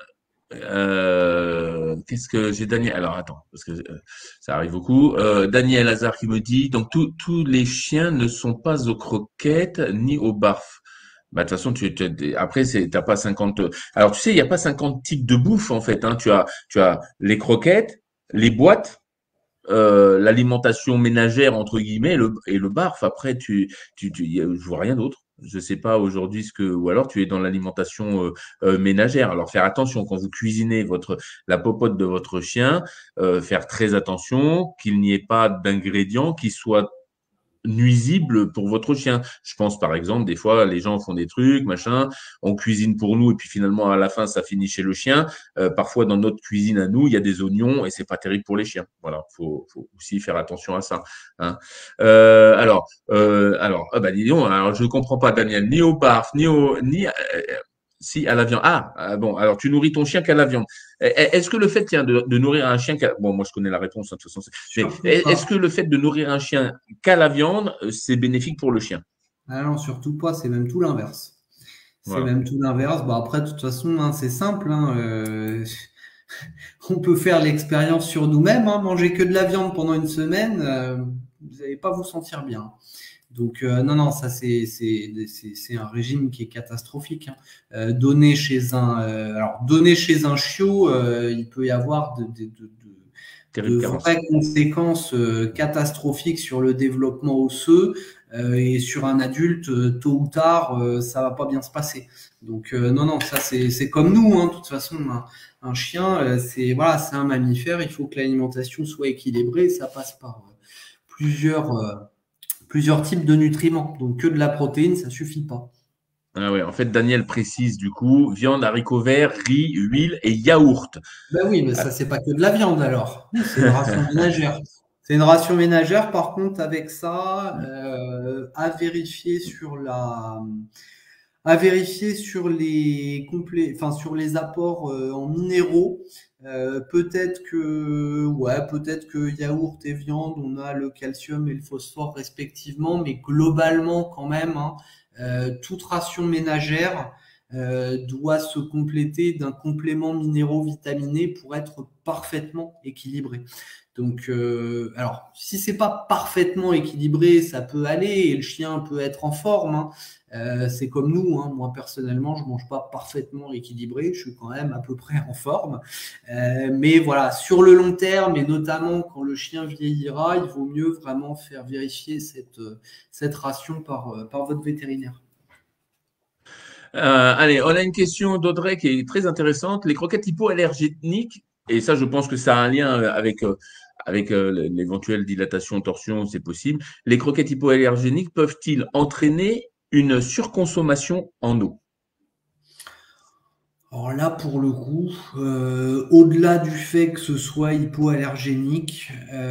Qu'est-ce que j'ai Daniel? Alors attends, parce que ça arrive beaucoup. Daniel Hazard qui me dit, donc tous les chiens ne sont pas aux croquettes ni au barf. Bah, de toute façon, après, t'as pas 50. Alors tu sais, il n'y a pas 50 types de bouffe en fait, hein. Tu as les croquettes, les boîtes, l'alimentation ménagère entre guillemets et le barf. Après, je vois rien d'autre. Je sais pas aujourd'hui ou alors tu es dans l'alimentation ménagère. Alors faire attention quand vous cuisinez la popote de votre chien, faire très attention qu'il n'y ait pas d'ingrédients qui soient nuisible pour votre chien. Je pense par exemple, des fois, les gens font des trucs, machin, on cuisine pour nous et puis finalement à la fin ça finit chez le chien. Parfois dans notre cuisine à nous, il y a des oignons et c'est pas terrible pour les chiens. Voilà, faut aussi faire attention à ça. Hein. Ah bah dis donc, alors je comprends pas Daniel, ni au barf, ni si à la viande. Bon, alors tu nourris ton chien qu'à la viande. Est-ce que le fait, tiens, de nourrir un chien, bon, moi je connais la réponse, hein, de toute façon, mais Surtout est-ce pas. que le fait de nourrir un chien qu'à la viande, c'est bénéfique pour le chien? Ah non, surtout pas, c'est même tout l'inverse. C'est Voilà. même tout l'inverse. Bah après, de toute façon, hein, c'est simple, hein, on peut faire l'expérience sur nous-mêmes, hein. Manger que de la viande pendant une semaine, vous n'allez pas vous sentir bien. Donc non, non, ça c'est un régime qui est catastrophique, hein. Donner chez un chiot, il peut y avoir de Terrible carence. vraies conséquences catastrophiques sur le développement osseux et sur un adulte, tôt ou tard, ça va pas bien se passer. Donc non, non, ça c'est comme nous, hein, de toute façon, un chien, c'est un mammifère, il faut que l'alimentation soit équilibrée, ça passe par plusieurs, euh, plusieurs types de nutriments. Donc que de la protéine, ça suffit pas. Ah ouais, en fait, Daniel précise du coup, viande, haricots verts, riz, huile et yaourt. Ben oui, mais ça, c'est pas que de la viande alors. C'est une ration ménagère. C'est une ration ménagère, par contre, avec ça, à vérifier sur sur les apports en minéraux. Peut-être que yaourt et viande, on a le calcium et le phosphore respectivement, mais globalement quand même, hein, toute ration ménagère doit se compléter d'un complément minéraux-vitaminé pour être parfaitement équilibré. Donc, alors, si c'est pas parfaitement équilibré, ça peut aller et le chien peut être en forme, hein. C'est comme nous, hein. Moi personnellement, je mange pas parfaitement équilibré, je suis quand même à peu près en forme. Mais voilà, sur le long terme et notamment quand le chien vieillira, il vaut mieux vraiment faire vérifier cette ration par votre vétérinaire. Allez, on a une question d'Audrey qui est très intéressante. Les croquettes hypoallergéniques, et ça, je pense que ça a un lien avec l'éventuelle dilatation, torsion, c'est possible. Les croquettes hypoallergéniques peuvent-ils entraîner une surconsommation en eau? Alors là, pour le coup, au-delà du fait que ce soit hypoallergénique,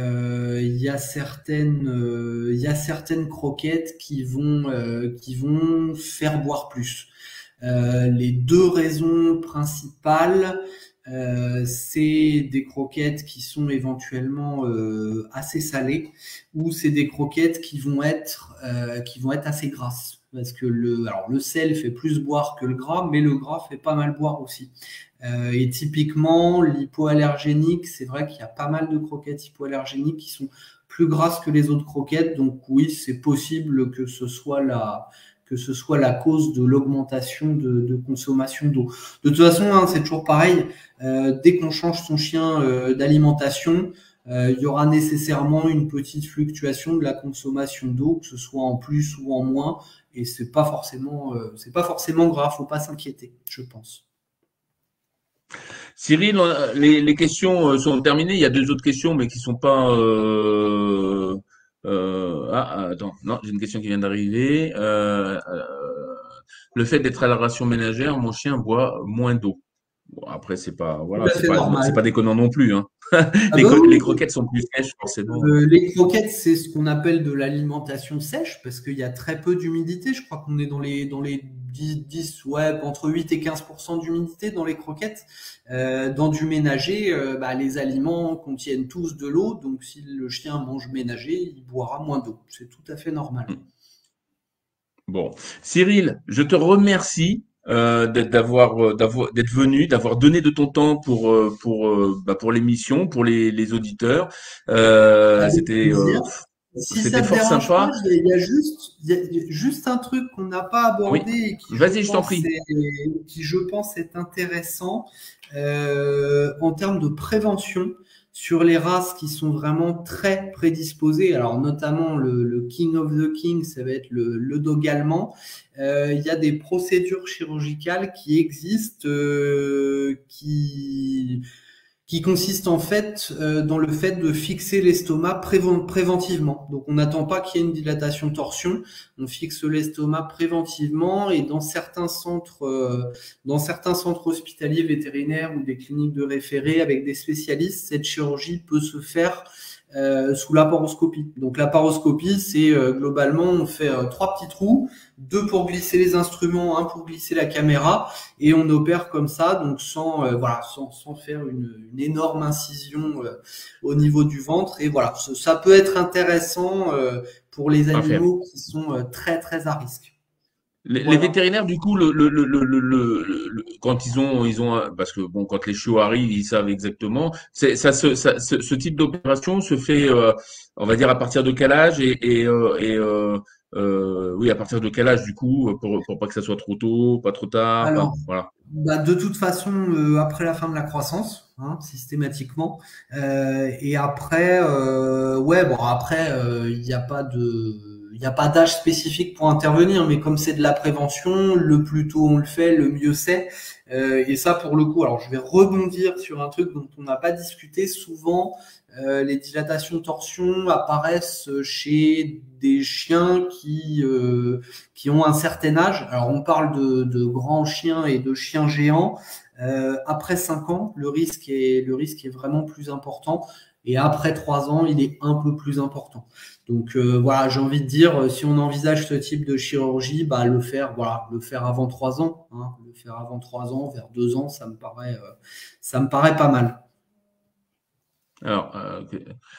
il y a certaines croquettes qui vont faire boire plus. Les deux raisons principales, c'est des croquettes qui sont éventuellement assez salées, ou c'est des croquettes qui vont être assez grasses. Parce que alors le sel fait plus boire que le gras, mais le gras fait pas mal boire aussi. Et typiquement, l'hypoallergénique, c'est vrai qu'il y a pas mal de croquettes hypoallergéniques qui sont plus grasses que les autres croquettes. Donc oui, c'est possible que ce soit la cause de l'augmentation de consommation d'eau. De toute façon, hein, c'est toujours pareil. Dès qu'on change son chien d'alimentation, il y aura nécessairement une petite fluctuation de la consommation d'eau, que ce soit en plus ou en moins, et c'est pas forcément grave, faut pas s'inquiéter, je pense. Cyril, les questions sont terminées. Il y a deux autres questions, mais qui sont pas. Attends, non, j'ai une question qui vient d'arriver. Le fait d'être à la ration ménagère, mon chien boit moins d'eau. Bon, après, c'est pas, Tout voilà, à fait c'est normal. pas déconnant non plus, hein. Ah bah oui, Les oui. croquettes sont plus sèches, forcément. Les croquettes, c'est ce qu'on appelle de l'alimentation sèche parce qu'il y a très peu d'humidité. Je crois qu'on est dans les 10 ouais, entre 8 et 15% d'humidité dans les croquettes. Dans du ménager, bah, les aliments contiennent tous de l'eau, donc si le chien mange ménager, il boira moins d'eau. C'est tout à fait normal. Bon, Cyril, je te remercie d'être venu, d'avoir donné de ton temps pour l'émission, pour les auditeurs. Avec plaisir. Si ça C'était te fort dérange pas, sympa. il y a juste un truc qu'on n'a pas Oui, abordé et vas-y, je t'en prie. qui je pense est intéressant en termes de prévention sur les races qui sont vraiment très prédisposées. Alors notamment le King of the King, ça va être le dog allemand. Il y a des procédures chirurgicales qui existent, qui consiste en fait dans le fait de fixer l'estomac préventivement. Donc on n'attend pas qu'il y ait une dilatation torsion, on fixe l'estomac préventivement et dans certains centres hospitaliers vétérinaires ou des cliniques de référé avec des spécialistes, cette chirurgie peut se faire sous laparoscopie. Donc laparoscopie, c'est globalement on fait trois petits trous, deux pour glisser les instruments, un pour glisser la caméra, et on opère comme ça, donc sans faire une énorme incision au niveau du ventre. Et voilà, ça peut être intéressant pour les À faire. animaux qui sont très très à risque. Les Voilà. vétérinaires, du coup, quand ils ont, parce que bon, quand les chiots arrivent, ils savent exactement. Ce type d'opération se fait, on va dire, à partir de quel âge oui, à partir de quel âge, du coup, pour pas que ça soit trop tôt, pas trop tard, enfin, Alors, voilà. bah, de toute façon, après la fin de la croissance, hein, systématiquement, et après, ouais, bon, après, il n'y a pas d'âge spécifique pour intervenir, mais comme c'est de la prévention, le plus tôt on le fait, le mieux c'est. Et ça, pour le coup, alors je vais rebondir sur un truc dont on n'a pas discuté souvent. Les dilatations de torsion apparaissent chez des chiens qui ont un certain âge. Alors, on parle de grands chiens et de chiens géants. Après 5 ans, le risque est vraiment plus important. Et après 3 ans, il est un peu plus important. Donc voilà, j'ai envie de dire, si on envisage ce type de chirurgie, bah, le faire avant 3 ans, hein, le faire avant 3 ans, vers 2 ans, ça me paraît pas mal. Alors, ok.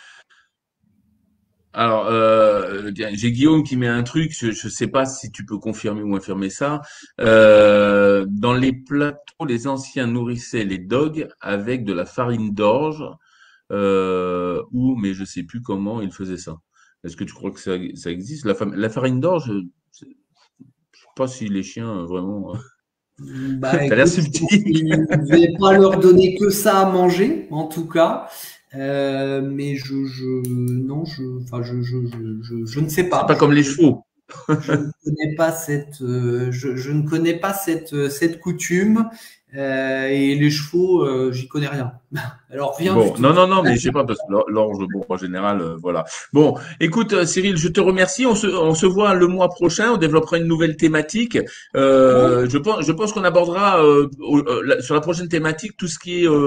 Alors, tiens, j'ai Guillaume qui met un truc, je ne sais pas si tu peux confirmer ou infirmer ça. Dans les plateaux, les anciens nourrissaient les dogs avec de la farine d'orge, ou, mais je sais plus comment ils faisaient ça. Est-ce que tu crois que ça existe? La farine d'orge, je sais pas si les chiens vraiment. Bah T'as l'air écoute, je pense subtil. qu'il ne vais pas leur donner que ça à manger, en tout cas. Mais non, je ne sais C'est pas. pas comme les chevaux. Je ne connais pas cette coutume Et les chevaux, j'y connais rien. Alors rien du Bon, tout. non, non, non, mais je sais pas, parce que l'orge, bon, en général, voilà. Bon, écoute, Cyril, je te remercie. On se voit le mois prochain. On développera une nouvelle thématique. Ouais. Je pense qu'on abordera sur la prochaine thématique tout ce qui est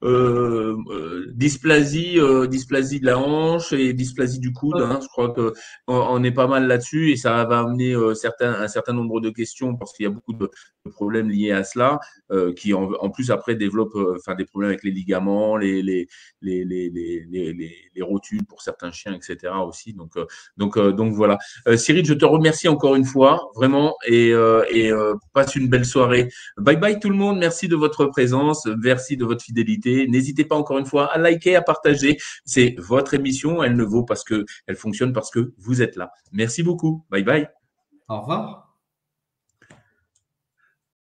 dysplasie de la hanche et dysplasie du coude. Hein. Je crois que on est pas mal là-dessus et ça va amener un certain nombre de questions parce qu'il y a beaucoup de problèmes liés à cela qui en plus après développent enfin des problèmes avec les ligaments, les rotules pour certains chiens, etc. aussi. Donc voilà. Cyril, je te remercie encore une fois, vraiment, et passe une belle soirée. Bye bye tout le monde. Merci de votre présence, merci de votre fidélité. N'hésitez pas encore une fois à liker, à partager. C'est votre émission. Elle ne vaut parce que elle fonctionne parce que vous êtes là. Merci beaucoup. Bye bye. Au revoir.